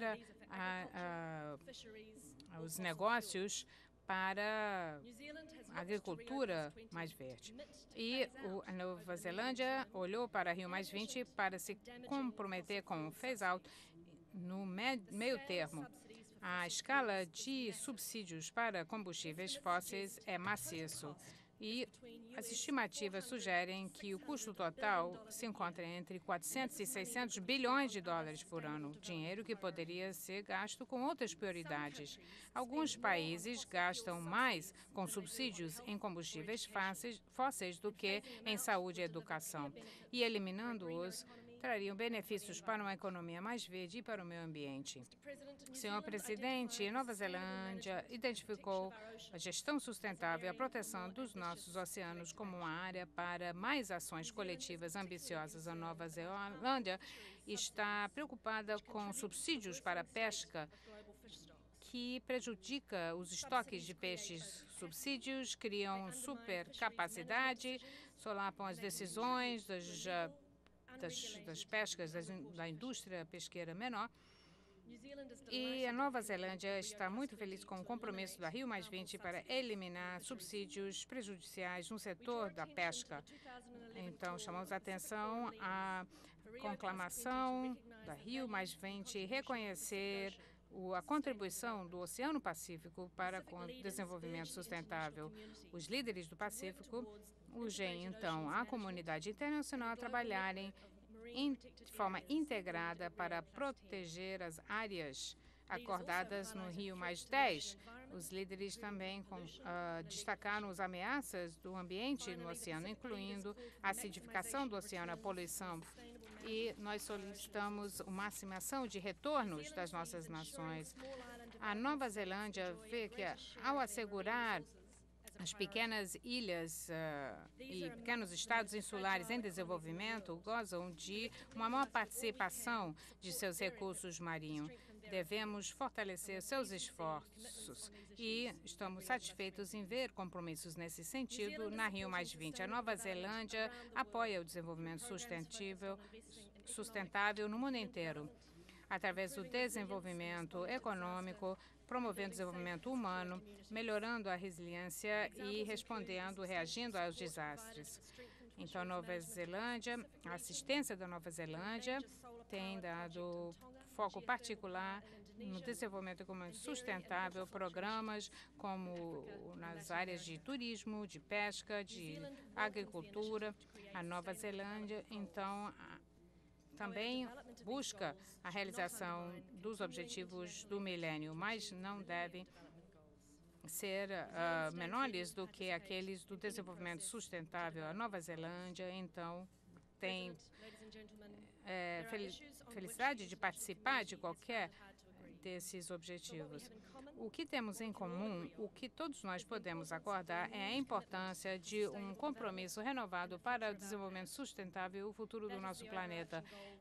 os negócios para a agricultura mais verde. E a Nova Zelândia olhou para Rio +20 para se comprometer com o phase-out no meio termo. A escala de subsídios para combustíveis fósseis é maciço e as estimativas sugerem que o custo total se encontra entre 400 e 600 bilhões de dólares por ano, dinheiro que poderia ser gasto com outras prioridades. Alguns países gastam mais com subsídios em combustíveis fósseis do que em saúde e educação, e eliminando-os trariam benefícios para uma economia mais verde e para o meio ambiente. Senhor Presidente, Nova Zelândia identificou a gestão sustentável e a proteção dos nossos oceanos como uma área para mais ações coletivas ambiciosas. A Nova Zelândia está preocupada com subsídios para a pesca que prejudica os estoques de peixes. Subsídios criam supercapacidade, solapam as decisões das pescas da indústria pesqueira menor. E a Nova Zelândia está muito feliz com o compromisso da Rio +20 para eliminar subsídios prejudiciais no setor da pesca. Então, chamamos a atenção à conclamação da Rio +20 e reconhecer a contribuição do Oceano Pacífico para o desenvolvimento sustentável. Os líderes do Pacífico urgem, então, a comunidade internacional a trabalharem de forma integrada para proteger as áreas acordadas no Rio +10. Os líderes também destacaram as ameaças do ambiente no oceano, incluindo a acidificação do oceano, a poluição. E nós solicitamos uma maximação de retornos das nossas nações. A Nova Zelândia vê que, ao assegurar as pequenas ilhas e pequenos estados insulares em desenvolvimento gozam de uma maior participação de seus recursos marinhos. Devemos fortalecer seus esforços e estamos satisfeitos em ver compromissos nesse sentido na Rio +20. A Nova Zelândia apoia o desenvolvimento sustentável no mundo inteiro, através do desenvolvimento econômico, promovendo o desenvolvimento humano, melhorando a resiliência e reagindo aos desastres. Então, a Nova Zelândia, a assistência da Nova Zelândia tem dado foco particular no desenvolvimento econômico sustentável, programas como nas áreas de turismo, de pesca, de agricultura. A Nova Zelândia, então, também busca a realização dos objetivos do milênio, mas não devem ser menores do que aqueles do desenvolvimento sustentável. A Nova Zelândia, então, tem felicidade de participar de qualquer desses objetivos. O que temos em comum, o que todos nós podemos acordar, é a importância de um compromisso renovado para o desenvolvimento sustentável e o futuro do nosso planeta.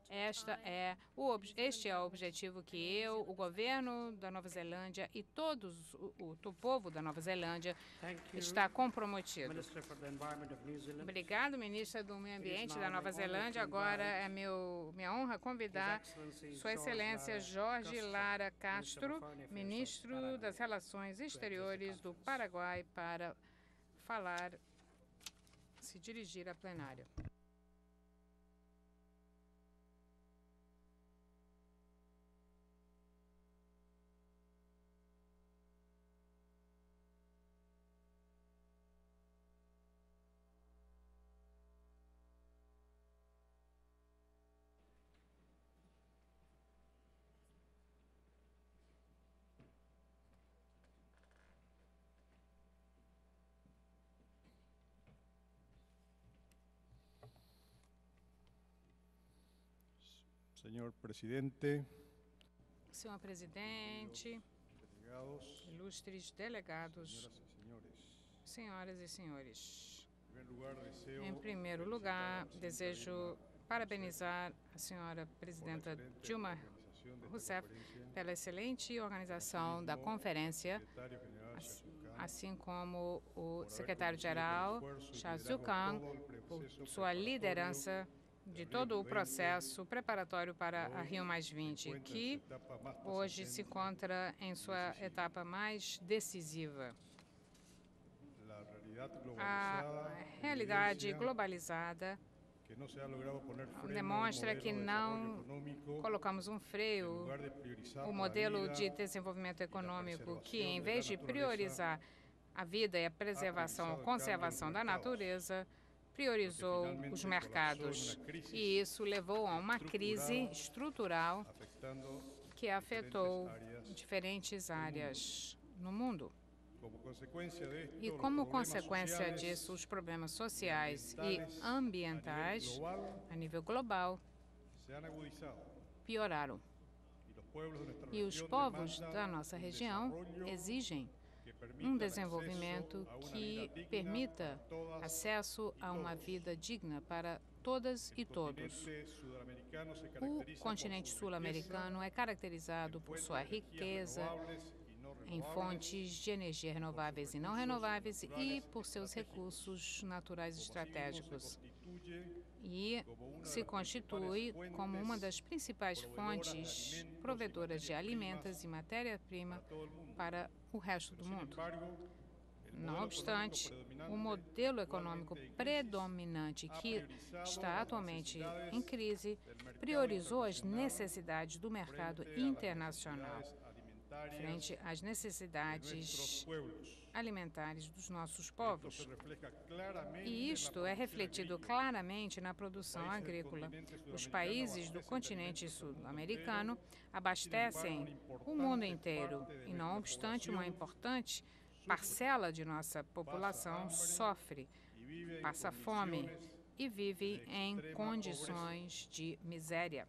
Este é o objetivo que eu, o governo da Nova Zelândia e o povo da Nova Zelândia está comprometido. Obrigado, ministra do Meio Ambiente da Nova Zelândia. Agora é minha honra convidar Sua Excelência Jorge Lara Castro, ministro das Relações Exteriores do Paraguai, para se dirigir à plenária. Senhor presidente, Senhor presidente, delegados, ilustres delegados, senhoras e senhores. senhoras e senhores. Em Em primeiro lugar, desejo parabenizar a senhora presidenta Dilma Rousseff pela excelente organização da conferência, assim como o secretário-geral Charles Zucang, por sua liderança de todo o processo preparatório para a Rio+20, que hoje se encontra em sua etapa mais decisiva. A realidade globalizada demonstra que não colocamos um freio o modelo de desenvolvimento econômico que, em vez de priorizar a vida e a preservação, conservação da natureza, priorizou os mercados. E isso levou a uma crise estrutural que afetou diferentes áreas no mundo. E, como consequência disso, os problemas sociais e ambientais a nível global pioraram. E os povos da nossa região exigem um desenvolvimento que permita acesso a uma vida digna para todas e todos. O continente sul-americano é caracterizado por sua riqueza em fontes de energia renováveis e não renováveis e por seus recursos naturais estratégicos. E se constitui como uma das principais fontes provedoras de alimentos e matéria-prima para o resto do mundo. Não obstante, o modelo econômico predominante que está atualmente em crise priorizou as necessidades do mercado internacional frente às necessidades alimentares dos nossos povos. E isto é refletido claramente na produção agrícola. Os países do continente sul-americano abastecem o mundo inteiro e, não obstante, uma importante parcela de nossa população sofre, passa fome e vive em condições de miséria.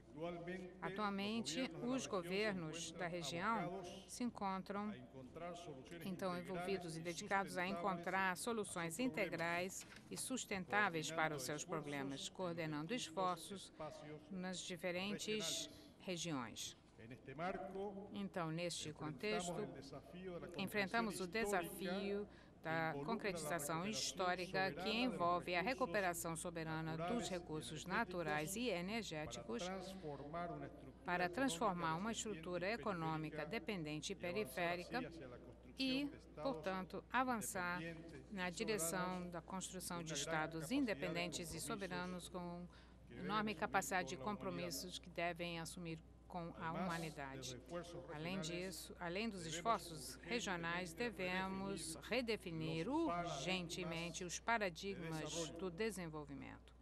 Atualmente, os governos da região se encontram, então, envolvidos e dedicados a encontrar soluções integrais e sustentáveis para os seus problemas, coordenando esforços nas diferentes regiões. Então, neste contexto, enfrentamos o desafio da concretização histórica que envolve a recuperação soberana dos recursos naturais e energéticos para transformar uma estrutura econômica dependente e periférica e, portanto, avançar na direção da construção de estados independentes e soberanos com enorme capacidade de compromissos que devem assumir com a humanidade. Além disso, além dos esforços regionais, devemos redefinir urgentemente os paradigmas do desenvolvimento.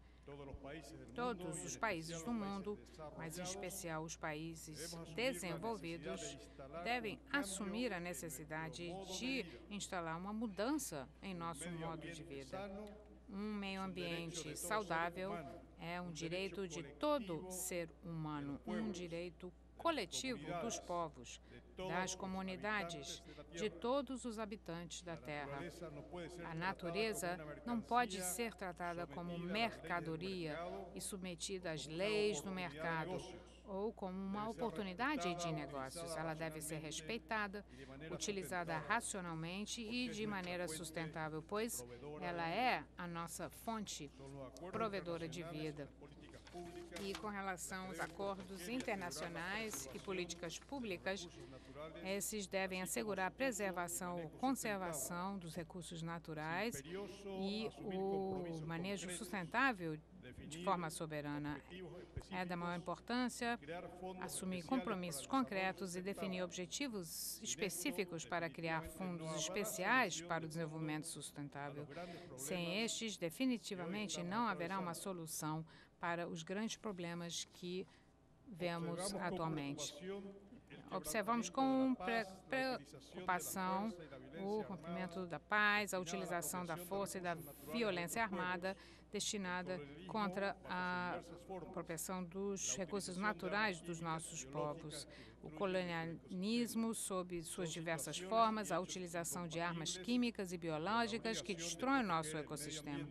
Todos os países do mundo, mas em especial os países desenvolvidos, devem assumir a necessidade de instalar uma mudança em nosso modo de vida. Um meio ambiente saudável é um direito de todo ser humano, um direito coletivo dos povos, das comunidades, de todos os habitantes da Terra. A natureza não pode ser tratada como mercadoria e submetida às leis do mercado ou como uma oportunidade de negócios. Ela deve ser respeitada, utilizada racionalmente e de maneira sustentável, pois ela é a nossa fonte provedora de vida. E com relação aos acordos internacionais e políticas públicas, esses devem assegurar a preservação ou conservação dos recursos naturais e o manejo sustentável de forma soberana. É da maior importância assumir compromissos concretos e definir objetivos específicos para criar fundos especiais para o desenvolvimento sustentável. Sem estes, definitivamente não haverá uma solução para os grandes problemas que vemos atualmente. Observamos com preocupação o rompimento da paz, a utilização da força e da violência armada destinada contra a proteção dos recursos naturais dos nossos povos. O colonialismo, sob suas diversas formas, a utilização de armas químicas e biológicas que destroem o nosso ecossistema.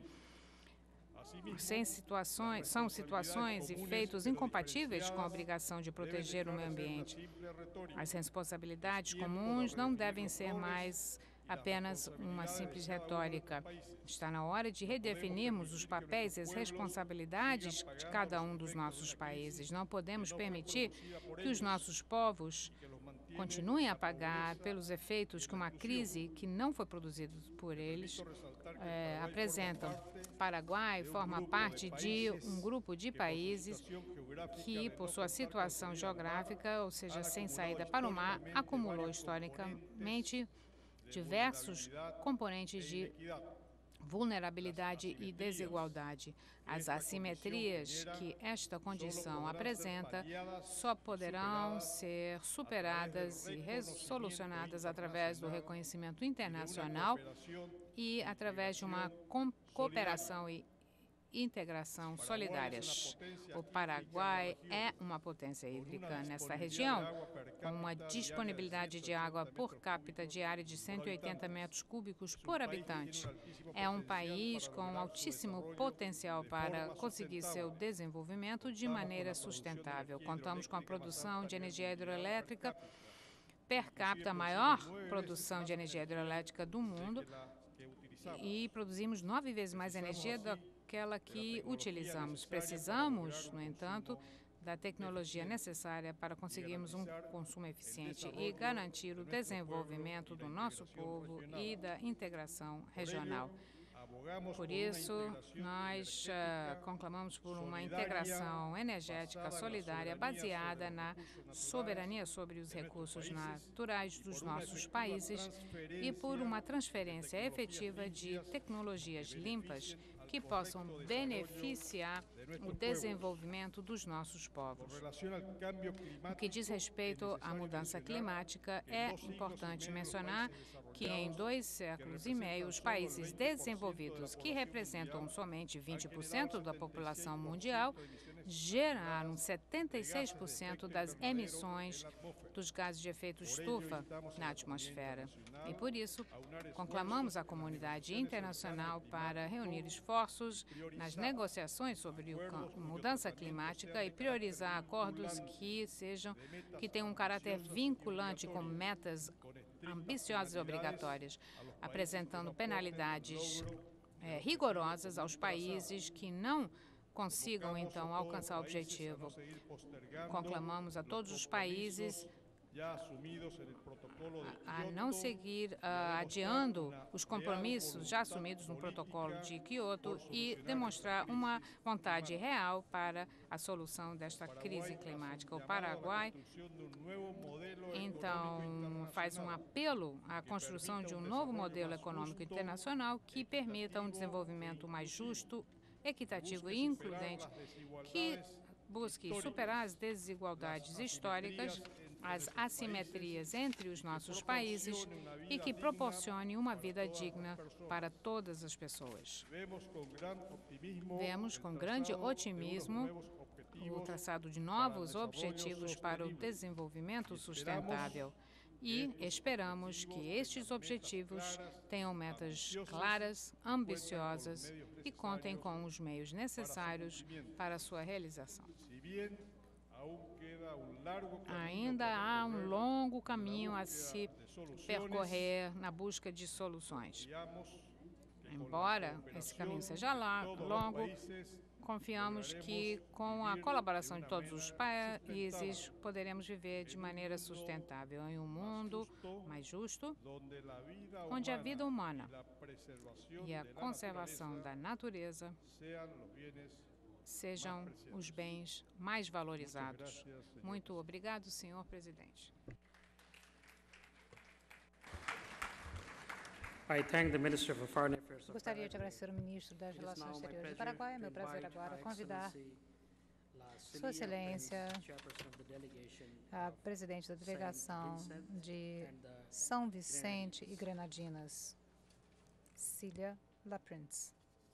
São situações e feitos incompatíveis com a obrigação de proteger o meio ambiente. As responsabilidades comuns não devem ser mais apenas uma simples retórica. Está na hora de redefinirmos os papéis e as responsabilidades de cada um dos nossos países. Não podemos permitir que os nossos povos continuem a pagar pelos efeitos que uma crise que não foi produzida por eles apresentam. O Paraguai forma parte de um grupo de países que, por sua situação geográfica, ou seja, sem saída para o mar, acumulou historicamente diversos componentes de vulnerabilidade e desigualdade. As assimetrias que esta condição apresenta só poderão ser superadas e solucionadas através do reconhecimento internacional e através de uma cooperação e integração solidárias. O Paraguai é uma potência hídrica nesta região, com uma disponibilidade de água por capita diária de 180 metros cúbicos por habitante. É um país com altíssimo potencial para conseguir seu desenvolvimento de maneira sustentável. Contamos com a produção de energia hidroelétrica per capita, a maior produção de energia hidroelétrica do mundo, e produzimos 9 vezes mais energia daquela que utilizamos. Precisamos, no entanto, da tecnologia necessária para conseguirmos um consumo eficiente e garantir o desenvolvimento do nosso povo e da integração regional. Por isso, nós conclamamos por uma integração energética solidária baseada na soberania sobre os recursos naturais dos nossos países e por uma transferência efetiva de tecnologias limpas que possam beneficiar o desenvolvimento dos nossos povos. No que diz respeito à mudança climática, é importante mencionar que em 2 séculos e meio, os países desenvolvidos, que representam somente 20% da população mundial, geraram 76% das emissões dos gases de efeito estufa na atmosfera. E, por isso, conclamamos a comunidade internacional para reunir esforços nas negociações sobre a mudança climática e priorizar acordos que tenham um caráter vinculante com metas ambiciosas e obrigatórias, apresentando penalidades rigorosas aos países que não consigam, então, alcançar o objetivo. Conclamamos a todos os países a não seguir adiando os compromissos já assumidos no protocolo de Quioto e demonstrar uma vontade real para a solução desta crise climática. O Paraguai, então, faz um apelo à construção de um novo modelo econômico internacional que permita um desenvolvimento mais justo, equitativo e includente, que busque superar as desigualdades históricas, as assimetrias entre os nossos países e que proporcione uma vida digna para todas as pessoas. Vemos com grande otimismo o traçado de novos objetivos para o desenvolvimento sustentável. E esperamos que estes objetivos tenham metas claras, ambiciosas e contem com os meios necessários para a sua realização. Ainda há um longo caminho a se percorrer na busca de soluções. Embora esse caminho seja longo, confiamos que, com a colaboração de todos os países, poderemos viver de maneira sustentável em um mundo mais justo, onde a vida humana e a conservação da natureza sejam os bens mais valorizados. Muito obrigado, senhor presidente. Gostaria de agradecer ao ministro das Relações Exteriores do Paraguai. É meu prazer agora convidar Sua Excelência, a presidente da delegação de São Vicente e Grenadinas, Cília Laprince.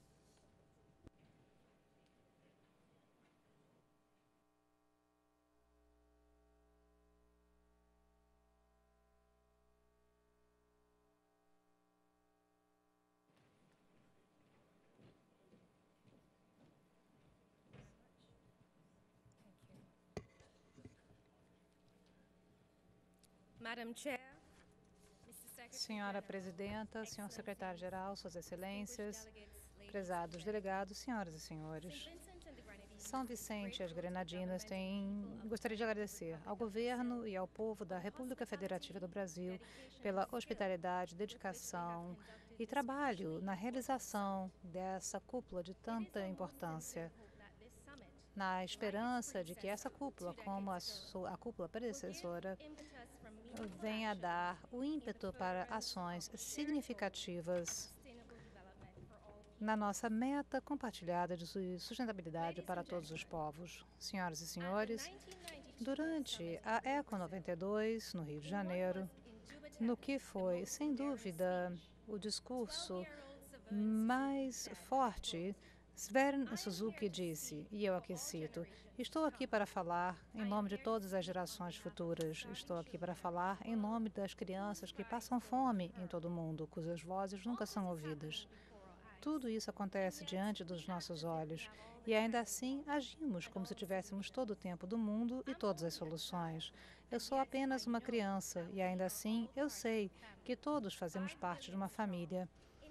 Senhora Presidenta, senhor Secretário-Geral, Suas Excelências, prezados delegados, senhoras e senhores. São Vicente e as Grenadinas gostaria de agradecer ao governo e ao povo da República Federativa do Brasil pela hospitalidade, dedicação e trabalho na realização dessa cúpula de tanta importância, na esperança de que essa cúpula, como a cúpula predecessora, venha a dar o ímpeto para ações significativas na nossa meta compartilhada de sustentabilidade para todos os povos. Senhoras e senhores, durante a Eco 92, no Rio de Janeiro, no que foi, sem dúvida, o discurso mais forte, Svern Suzuki disse, e eu aqui cito, estou aqui para falar em nome de todas as gerações futuras. Estou aqui para falar em nome das crianças que passam fome em todo o mundo, cujas vozes nunca são ouvidas. Tudo isso acontece diante dos nossos olhos e ainda assim agimos como se tivéssemos todo o tempo do mundo e todas as soluções. Eu sou apenas uma criança e ainda assim eu sei que todos fazemos parte de uma família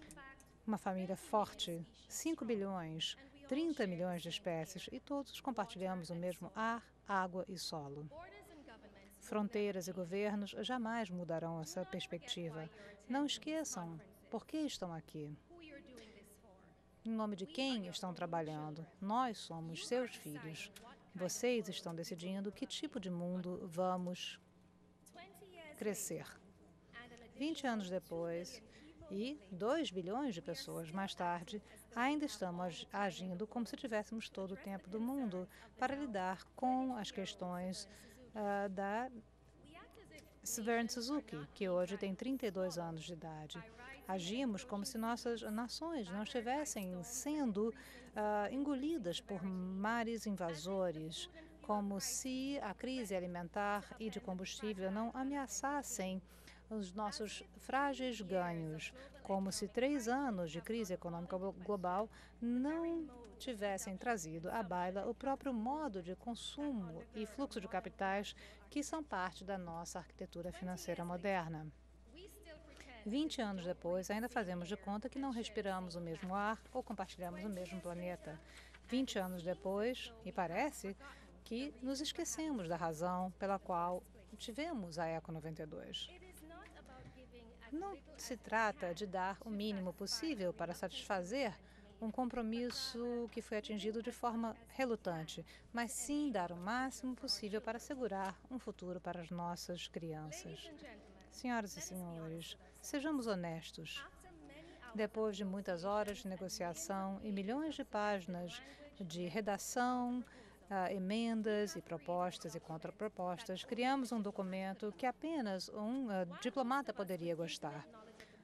forte, 5 bilhões, 30 milhões de espécies e todos compartilhamos o mesmo ar, água e solo. Fronteiras e governos jamais mudarão essa perspectiva. Não esqueçam por que estão aqui. Em nome de quem estão trabalhando? Nós somos seus filhos. Vocês estão decidindo que tipo de mundo vamos crescer. 20 anos depois, e 2 bilhões de pessoas mais tarde, ainda estamos agindo como se tivéssemos todo o tempo do mundo para lidar com as questões da Svern Suzuki, que hoje tem 32 anos de idade. Agimos como se nossas nações não estivessem sendo engolidas por mares invasores, como se a crise alimentar e de combustível não ameaçassem os nossos frágeis ganhos, como se 3 anos de crise econômica global não tivessem trazido à baila o próprio modo de consumo e fluxo de capitais que são parte da nossa arquitetura financeira moderna. 20 anos depois, ainda fazemos de conta que não respiramos o mesmo ar ou compartilhamos o mesmo planeta. 20 anos depois, e parece que nos esquecemos da razão pela qual tivemos a Eco 92. Não se trata de dar o mínimo possível para satisfazer um compromisso que foi atingido de forma relutante, mas sim dar o máximo possível para assegurar um futuro para as nossas crianças. Senhoras e senhores, sejamos honestos. Depois de muitas horas de negociação e milhões de páginas de redação, emendas e propostas e contrapropostas, criamos um documento que apenas um diplomata poderia gostar.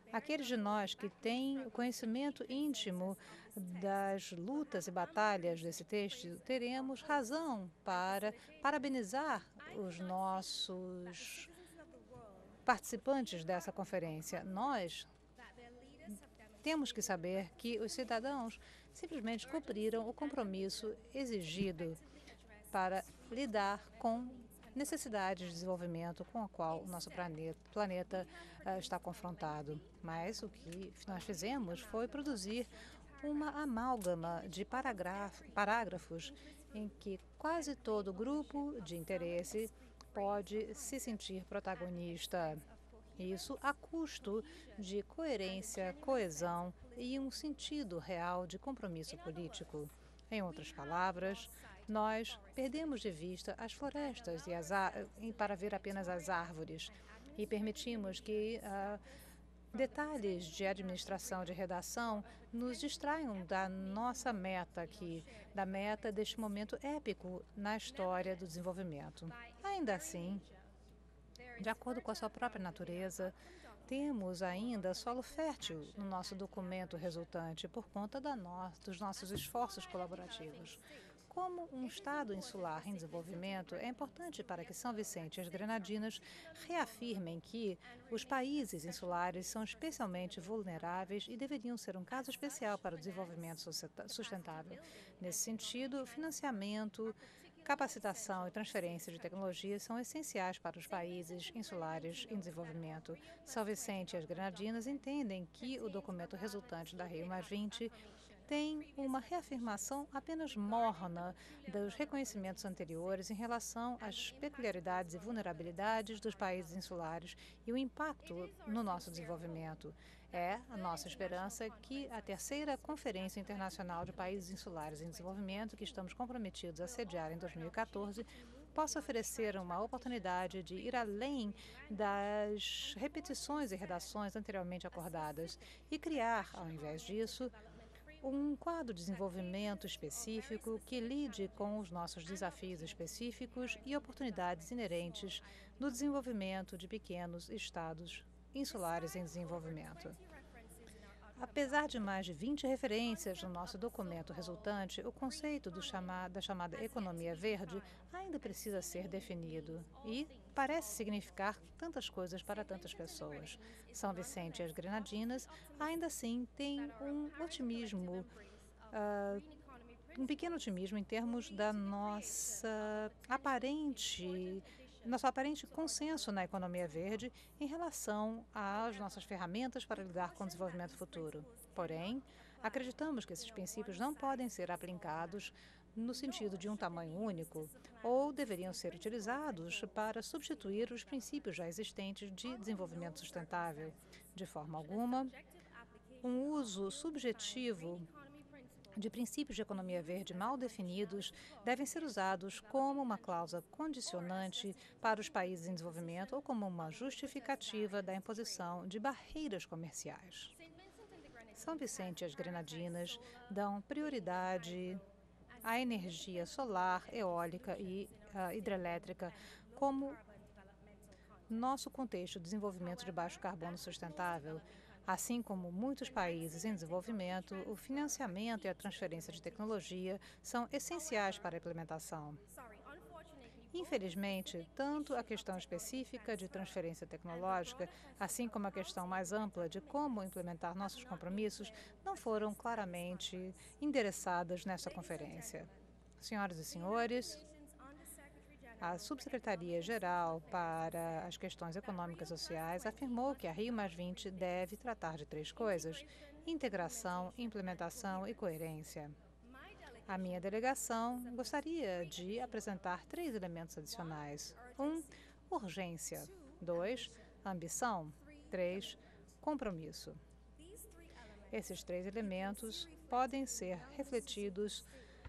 Aqueles de nós que têm o conhecimento íntimo das lutas e batalhas desse texto, teremos razão para parabenizar os nossos participantes dessa conferência. Nós temos que saber que os cidadãos simplesmente cumpriram o compromisso exigido para lidar com necessidades de desenvolvimento com a qual o nosso planeta está confrontado. Mas o que nós fizemos foi produzir uma amálgama de parágrafos em que quase todo grupo de interesse pode se sentir protagonista. Isso a custo de coerência, coesão e um sentido real de compromisso político. Em outras palavras, nós perdemos de vista as florestas para ver apenas as árvores e permitimos que detalhes de administração de redação nos distraiam da nossa meta aqui, da meta deste momento épico na história do desenvolvimento. Ainda assim, de acordo com a sua própria natureza, temos ainda solo fértil no nosso documento resultante por conta dos nossos esforços colaborativos. Como um Estado insular em desenvolvimento, é importante para que São Vicente e as Grenadinas reafirmem que os países insulares são especialmente vulneráveis e deveriam ser um caso especial para o desenvolvimento sustentável. Nesse sentido, financiamento, capacitação e transferência de tecnologia são essenciais para os países insulares em desenvolvimento. São Vicente e as Grenadinas entendem que o documento resultante da Rio+20 tem uma reafirmação apenas morna dos reconhecimentos anteriores em relação às peculiaridades e vulnerabilidades dos países insulares e o impacto no nosso desenvolvimento. É a nossa esperança que a terceira Conferência Internacional de Países Insulares em Desenvolvimento, que estamos comprometidos a sediar em 2014, possa oferecer uma oportunidade de ir além das repetições e redações anteriormente acordadas e criar, ao invés disso, um quadro de desenvolvimento específico que lide com os nossos desafios específicos e oportunidades inerentes no desenvolvimento de pequenos estados insulares em desenvolvimento. Apesar de mais de 20 referências no nosso documento resultante, o conceito da chamada economia verde ainda precisa ser definido e parece significar tantas coisas para tantas pessoas. São Vicente e as Grenadinas ainda assim têm um pequeno otimismo em termos da nosso aparente consenso na economia verde em relação às nossas ferramentas para lidar com o desenvolvimento futuro. Porém, acreditamos que esses princípios não podem ser aplicados no sentido de um tamanho único ou deveriam ser utilizados para substituir os princípios já existentes de desenvolvimento sustentável. De forma alguma, um uso subjetivo de princípios de economia verde mal definidos devem ser usados como uma cláusula condicionante para os países em desenvolvimento ou como uma justificativa da imposição de barreiras comerciais. São Vicente e as Grenadinas dão prioridade à energia solar, eólica e hidrelétrica como nosso contexto de desenvolvimento de baixo carbono sustentável. Assim como muitos países em desenvolvimento, o financiamento e a transferência de tecnologia são essenciais para a implementação. Infelizmente, tanto a questão específica de transferência tecnológica, assim como a questão mais ampla de como implementar nossos compromissos, não foram claramente endereçadas nesta conferência. Senhoras e senhores, a Subsecretaria-Geral para as Questões Econômicas e Sociais afirmou que a Rio+20 deve tratar de 3 coisas: integração, implementação e coerência. A minha delegação gostaria de apresentar 3 elementos adicionais. 1, urgência. 2, ambição. 3, compromisso. Esses 3 elementos podem ser refletidos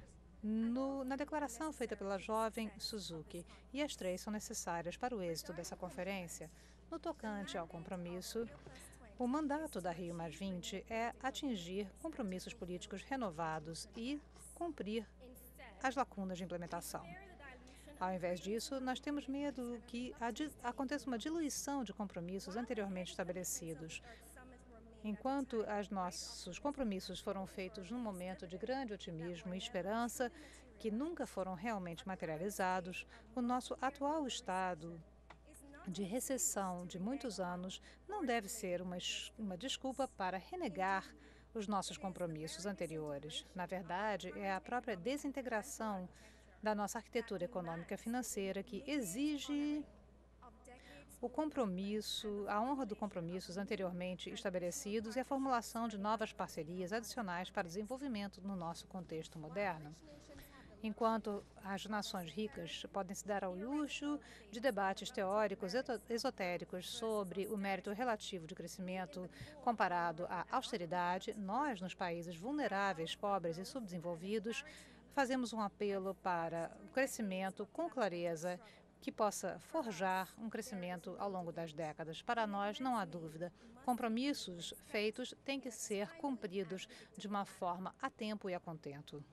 na declaração feita pela jovem Suzuki, e as 3 são necessárias para o êxito dessa conferência. No tocante ao compromisso, o mandato da Rio+20 é atingir compromissos políticos renovados e cumprir as lacunas de implementação. Ao invés disso, nós temos medo que aconteça uma diluição de compromissos anteriormente estabelecidos. Enquanto nossos compromissos foram feitos num momento de grande otimismo e esperança, que nunca foram realmente materializados, o nosso atual estado de recessão de muitos anos não deve ser uma desculpa para renegar os nossos compromissos anteriores. Na verdade, é a própria desintegração da nossa arquitetura econômica e financeira que exige o compromisso, a honra dos compromissos anteriormente estabelecidos e a formulação de novas parcerias adicionais para desenvolvimento no nosso contexto moderno. Enquanto as nações ricas podem se dar ao luxo de debates teóricos esotéricos sobre o mérito relativo de crescimento comparado à austeridade, nós, nos países vulneráveis, pobres e subdesenvolvidos, fazemos um apelo para o crescimento com clareza que possa forjar um crescimento ao longo das décadas. Para nós, não há dúvida, compromissos feitos têm que ser cumpridos de uma forma a tempo e a contento.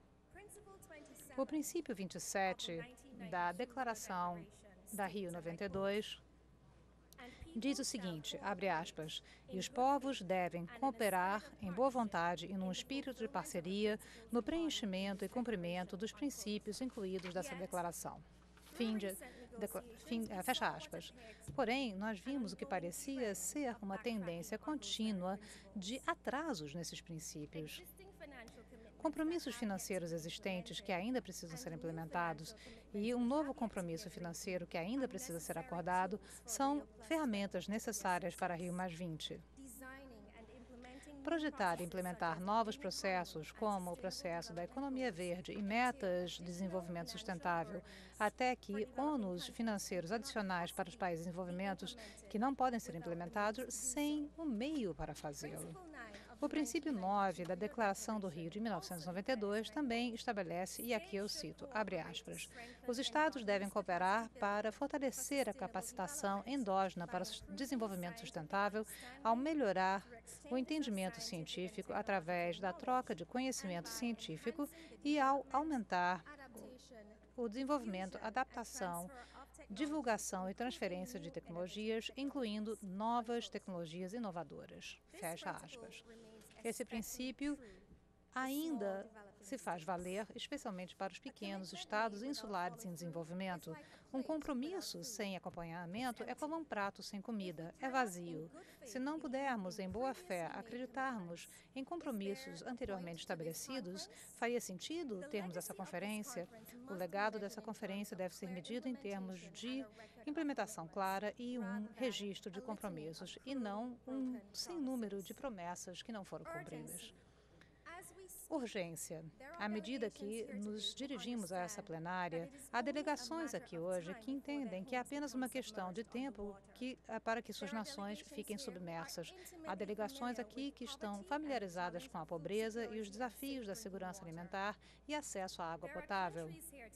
O princípio 27 da Declaração da Rio 92 diz o seguinte, abre aspas, e os povos devem cooperar em boa vontade e num espírito de parceria no preenchimento e cumprimento dos princípios incluídos dessa declaração. Fecha aspas. Porém, nós vimos o que parecia ser uma tendência contínua de atrasos nesses princípios. Compromissos financeiros existentes que ainda precisam ser implementados e um novo compromisso financeiro que ainda precisa ser acordado são ferramentas necessárias para Rio+20. Projetar e implementar novos processos, como o processo da economia verde e metas de desenvolvimento sustentável, até que ônus financeiros adicionais para os países em desenvolvimento que não podem ser implementados sem um meio para fazê-lo. O princípio 9 da Declaração do Rio de 1992 também estabelece, e aqui eu cito, abre aspas, os Estados devem cooperar para fortalecer a capacitação endógena para o desenvolvimento sustentável ao melhorar o entendimento científico através da troca de conhecimento científico e ao aumentar o desenvolvimento, adaptação, divulgação e transferência de tecnologias, incluindo novas tecnologias inovadoras. Fecha aspas. Esse princípio ainda se faz valer, especialmente para os pequenos estados insulares em desenvolvimento. Um compromisso sem acompanhamento é como um prato sem comida, é vazio. Se não pudermos, em boa fé, acreditarmos em compromissos anteriormente estabelecidos, faria sentido termos essa conferência? O legado dessa conferência deve ser medido em termos de implementação clara e um registro de compromissos, e não um sem número de promessas que não foram cumpridas. Urgência. À medida que nos dirigimos a essa plenária, há delegações aqui hoje que entendem que é apenas uma questão de tempo para que suas nações fiquem submersas. Há delegações aqui que estão familiarizadas com a pobreza e os desafios da segurança alimentar e acesso à água potável.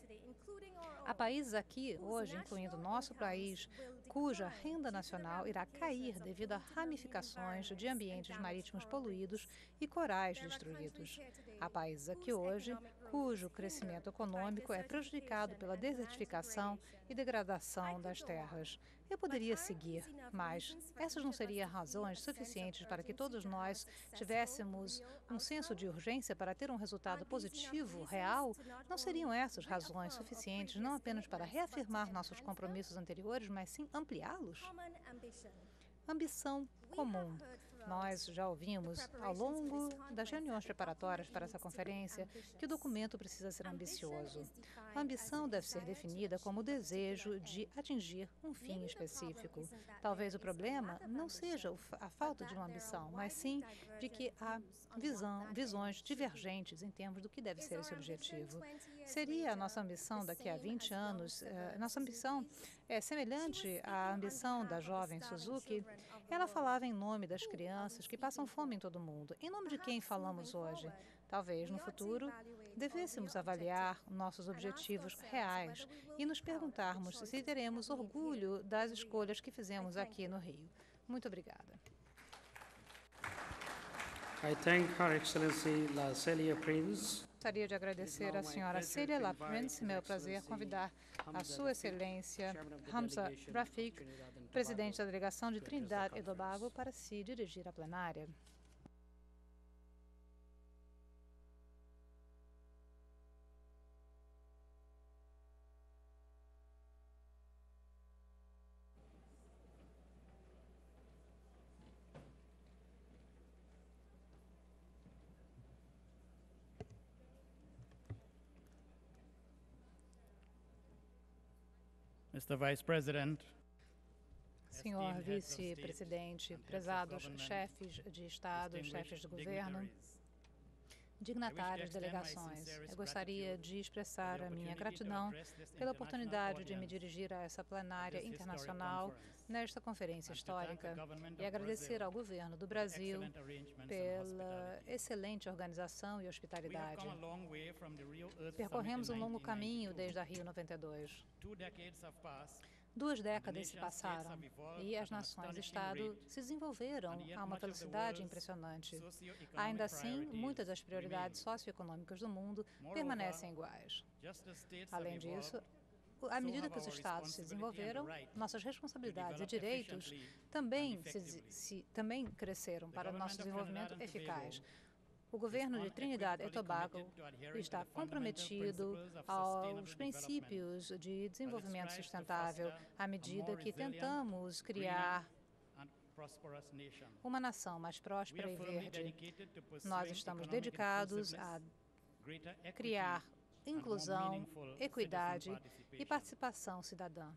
Há países aqui hoje, incluindo nosso país, cuja renda nacional irá cair devido a ramificações de ambientes marítimos poluídos e corais destruídos. Há países aqui hoje cujo crescimento econômico é prejudicado pela desertificação e degradação das terras. Eu poderia seguir, mas essas não seriam razões suficientes para que todos nós tivéssemos um senso de urgência para ter um resultado positivo, real? Não seriam essas razões suficientes não apenas para reafirmar nossos compromissos anteriores, mas sim ampliá-los? Ambição comum. Nós já ouvimos, ao longo das reuniões preparatórias para essa conferência, que o documento precisa ser ambicioso. A ambição deve ser definida como o desejo de atingir um fim específico. Talvez o problema não seja a falta de uma ambição, mas sim de que há visões divergentes em termos do que deve ser esse objetivo. Seria a nossa ambição daqui a 20 anos, nossa ambição é semelhante à ambição da jovem Suzuki? Ela falava em nome das crianças que passam fome em todo o mundo. Em nome de quem falamos hoje? Talvez, no futuro, devêssemos avaliar nossos objetivos reais e nos perguntarmos se teremos orgulho das escolhas que fizemos aqui no Rio. Muito obrigada. I thank Her Excellency La Celia Prince. Gostaria de agradecer à senhora Celia Laprince. Meu prazer convidar a sua excelência Hamza Rafiq, presidente da delegação de Trinidad e Tobago, para se dirigir à plenária. Mr. Vice President, Senhor vice-presidente, prezados chefes de Estado, chefes de governo, dignatários, delegações, eu gostaria de expressar a minha gratidão pela oportunidade de me dirigir a essa plenária internacional nesta conferência histórica e agradecer ao governo do Brasil pela excelente organização e hospitalidade. Percorremos um longo caminho desde a Rio 92. 2 décadas se passaram e as nações-estado se desenvolveram a uma velocidade impressionante. Ainda assim, muitas das prioridades socioeconômicas do mundo permanecem iguais. Além disso, à medida que os estados se desenvolveram, nossas responsabilidades e direitos também cresceram para o nosso desenvolvimento eficaz. O governo de Trinidad e Tobago está comprometido aos princípios de desenvolvimento sustentável à medida que tentamos criar uma nação mais próspera e verde. Nós estamos dedicados a criar inclusão, equidade e participação cidadã.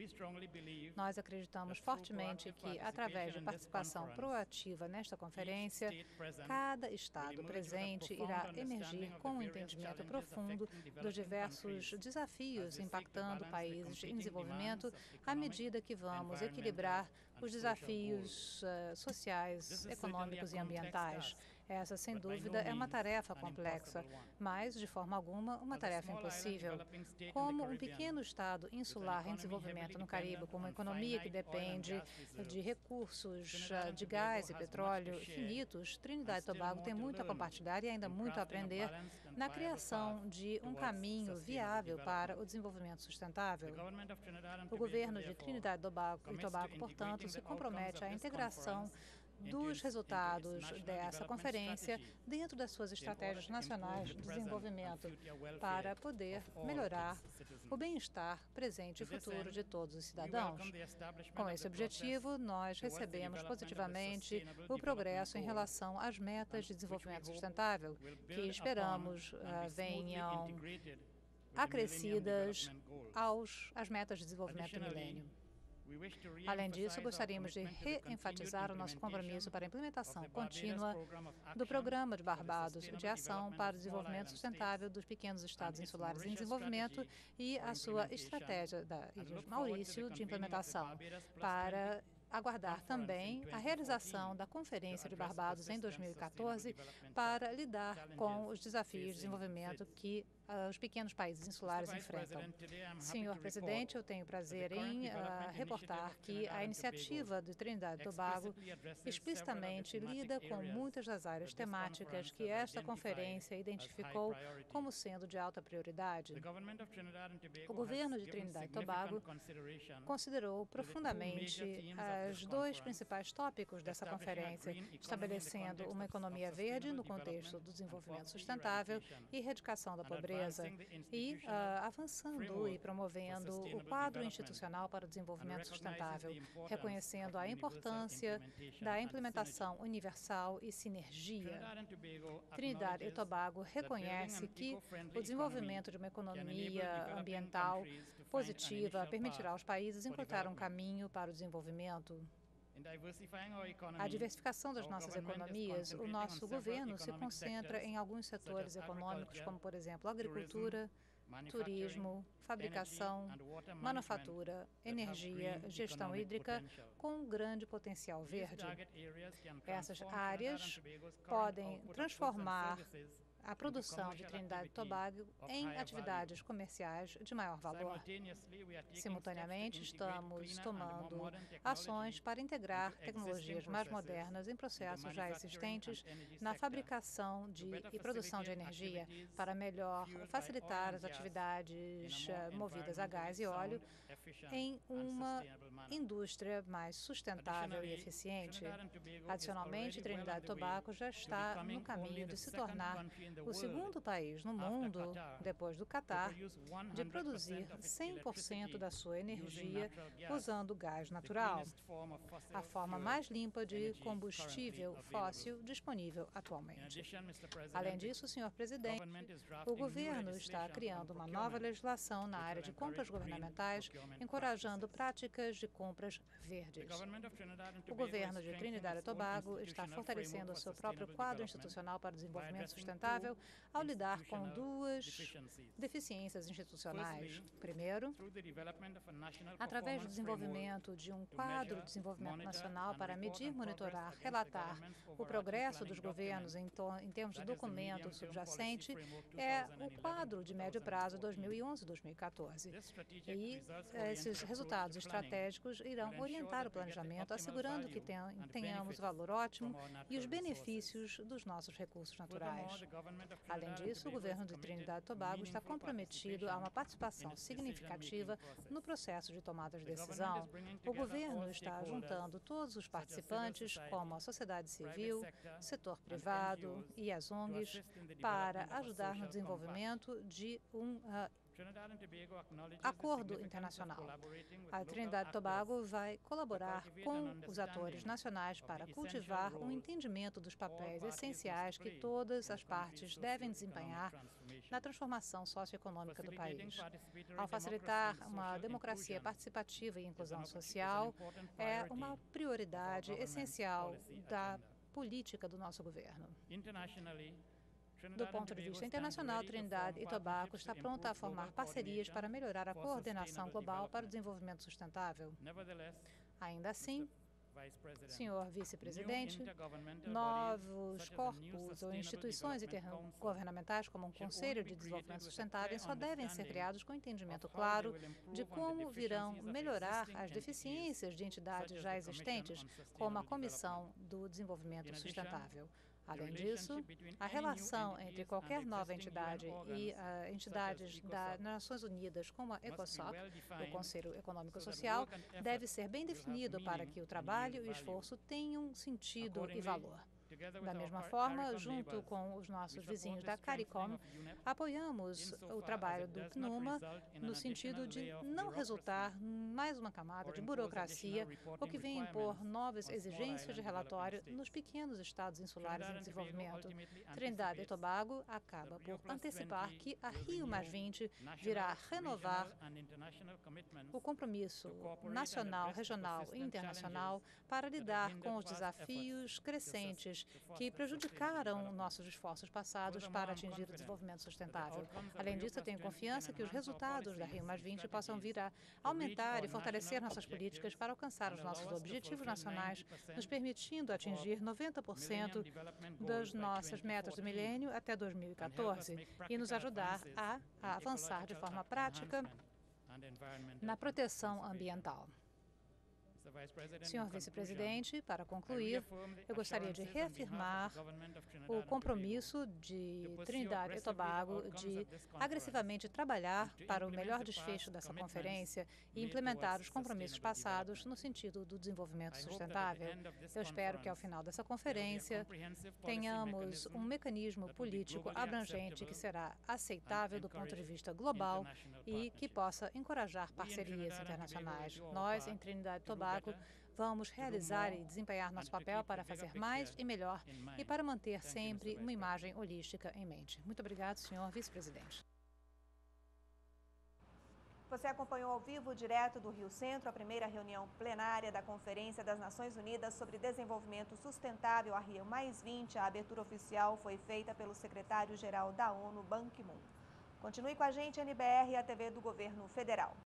Nós acreditamos fortemente que, através de participação proativa nesta conferência, cada Estado presente irá emergir com um entendimento profundo dos diversos desafios impactando países em desenvolvimento à medida que vamos equilibrar os desafios sociais, econômicos e ambientais. Essa, sem dúvida, é uma tarefa complexa, mas, de forma alguma, uma tarefa impossível. Como um pequeno estado insular em desenvolvimento no Caribe, com uma economia que depende de recursos de gás e petróleo finitos, Trinidad e Tobago tem muito a compartilhar e ainda muito a aprender na criação de um caminho viável para o desenvolvimento sustentável. O governo de Trinidad e Tobago, portanto, se compromete à integração dos resultados dessa conferência dentro das suas estratégias nacionais de desenvolvimento para poder melhorar o bem-estar presente e futuro de todos os cidadãos. Com esse objetivo, nós recebemos positivamente o progresso em relação às metas de desenvolvimento sustentável, que esperamos venham acrescidas às metas de desenvolvimento do milênio. Além disso, gostaríamos de reenfatizar o nosso compromisso para a implementação contínua do Programa de Barbados de Ação para o Desenvolvimento Sustentável dos Pequenos Estados Insulares em Desenvolvimento e a sua estratégia da Ilha de Maurício de implementação, para aguardar também a realização da Conferência de Barbados em 2014 para lidar com os desafios de desenvolvimento que os pequenos países insulares enfrentam. Senhor presidente, eu tenho o prazer em reportar que a iniciativa do Trinidad e Tobago explicitamente lida com muitas das áreas temáticas que esta conferência identificou como sendo de alta prioridade. O governo de Trinidad e Tobago considerou profundamente os 2 principais tópicos dessa conferência, estabelecendo uma economia verde no contexto do desenvolvimento sustentável e erradicação da pobreza, e avançando e promovendo o quadro institucional para o desenvolvimento sustentável, reconhecendo a importância da implementação universal e sinergia. Trinidad e Tobago reconhece que o desenvolvimento de uma economia ambiental positiva permitirá aos países encontrar um caminho para o desenvolvimento. A diversificação das nossas economias, o nosso governo se concentra em alguns setores econômicos, como, por exemplo, agricultura, turismo, fabricação, manufatura, energia, gestão hídrica, com um grande potencial verde. Essas áreas podem transformar a produção de Trinidad e Tobago em atividades comerciais de maior valor. Simultaneamente, estamos tomando ações para integrar tecnologias mais modernas em processos já existentes na fabricação e produção de energia para melhor facilitar as atividades movidas a gás e óleo em uma indústria mais sustentável e eficiente. Adicionalmente, Trinidad e Tobago já está no caminho de se tornar o segundo país no mundo, depois do Catar, de produzir 100% da sua energia usando gás natural, a forma mais limpa de combustível fóssil disponível atualmente. Além disso, senhor presidente, o governo está criando uma nova legislação na área de compras governamentais, encorajando práticas de compras verdes. O governo de Trinidad e Tobago está fortalecendo o seu próprio quadro institucional para o desenvolvimento sustentável ao lidar com duas deficiências institucionais. Primeiro, através do desenvolvimento de um quadro de desenvolvimento nacional para medir, monitorar, relatar o progresso dos governos em termos de documento subjacente, é o quadro de médio prazo 2011-2014. E esses resultados estratégicos irão orientar o planejamento, assegurando que tenhamos valor ótimo e os benefícios dos nossos recursos naturais. Além disso, o governo de Trinidad e Tobago está comprometido a uma participação significativa no processo de tomada de decisão. O governo está juntando todos os participantes, como a sociedade civil, setor privado e as ONGs, para ajudar no desenvolvimento de um acordo internacional. A Trinidad e Tobago vai colaborar com os atores nacionais para cultivar um entendimento dos papéis essenciais que todas as partes devem desempenhar na transformação socioeconômica do país. Ao facilitar uma democracia participativa e inclusão social, é uma prioridade essencial da política do nosso governo. Do ponto de vista internacional, Trinidad e Tobago está pronta a formar parcerias para melhorar a coordenação global para o desenvolvimento sustentável. Ainda assim, senhor vice-presidente, novos corpos ou instituições governamentais, como um Conselho de Desenvolvimento Sustentável, só devem ser criados com entendimento claro de como virão melhorar as deficiências de entidades já existentes, como a Comissão do Desenvolvimento Sustentável. Além disso, a relação entre qualquer nova entidade e entidades das Nações Unidas, como a ECOSOC, o Conselho Econômico e Social, deve ser bem definido para que o trabalho e o esforço tenham sentido e valor. Da mesma forma, junto com os nossos vizinhos da CARICOM, apoiamos o trabalho do PNUMA no sentido de não resultar mais uma camada de burocracia, o que vem impor novas exigências de relatório nos pequenos estados insulares em desenvolvimento. Trinidad e Tobago acaba por antecipar que a Rio+20 virá renovar o compromisso nacional, regional e internacional para lidar com os desafios crescentes que prejudicaram nossos esforços passados para atingir o desenvolvimento sustentável. Além disso, eu tenho confiança que os resultados da Rio+20 possam vir a aumentar e fortalecer nossas políticas para alcançar os nossos objetivos nacionais, nos permitindo atingir 90% das nossas metas do milênio até 2014 e nos ajudar a avançar de forma prática na proteção ambiental. Senhor vice-presidente, para concluir, eu gostaria de reafirmar o compromisso de Trinidad e Tobago de agressivamente trabalhar para o melhor desfecho dessa conferência e implementar os compromissos passados no sentido do desenvolvimento sustentável. Eu espero que, ao final dessa conferência, tenhamos um mecanismo político abrangente que será aceitável do ponto de vista global e que possa encorajar parcerias internacionais. Nós, em Trinidad e Tobago, vamos realizar e desempenhar nosso papel para fazer mais e melhor e para manter sempre uma imagem holística em mente. Muito obrigado, senhor vice-presidente. Você acompanhou ao vivo, direto do Rio Centro, a primeira reunião plenária da Conferência das Nações Unidas sobre Desenvolvimento Sustentável, a Rio+20. A abertura oficial foi feita pelo secretário-geral da ONU, Ban Ki-moon. Continue com a gente, NBR e a TV do Governo Federal.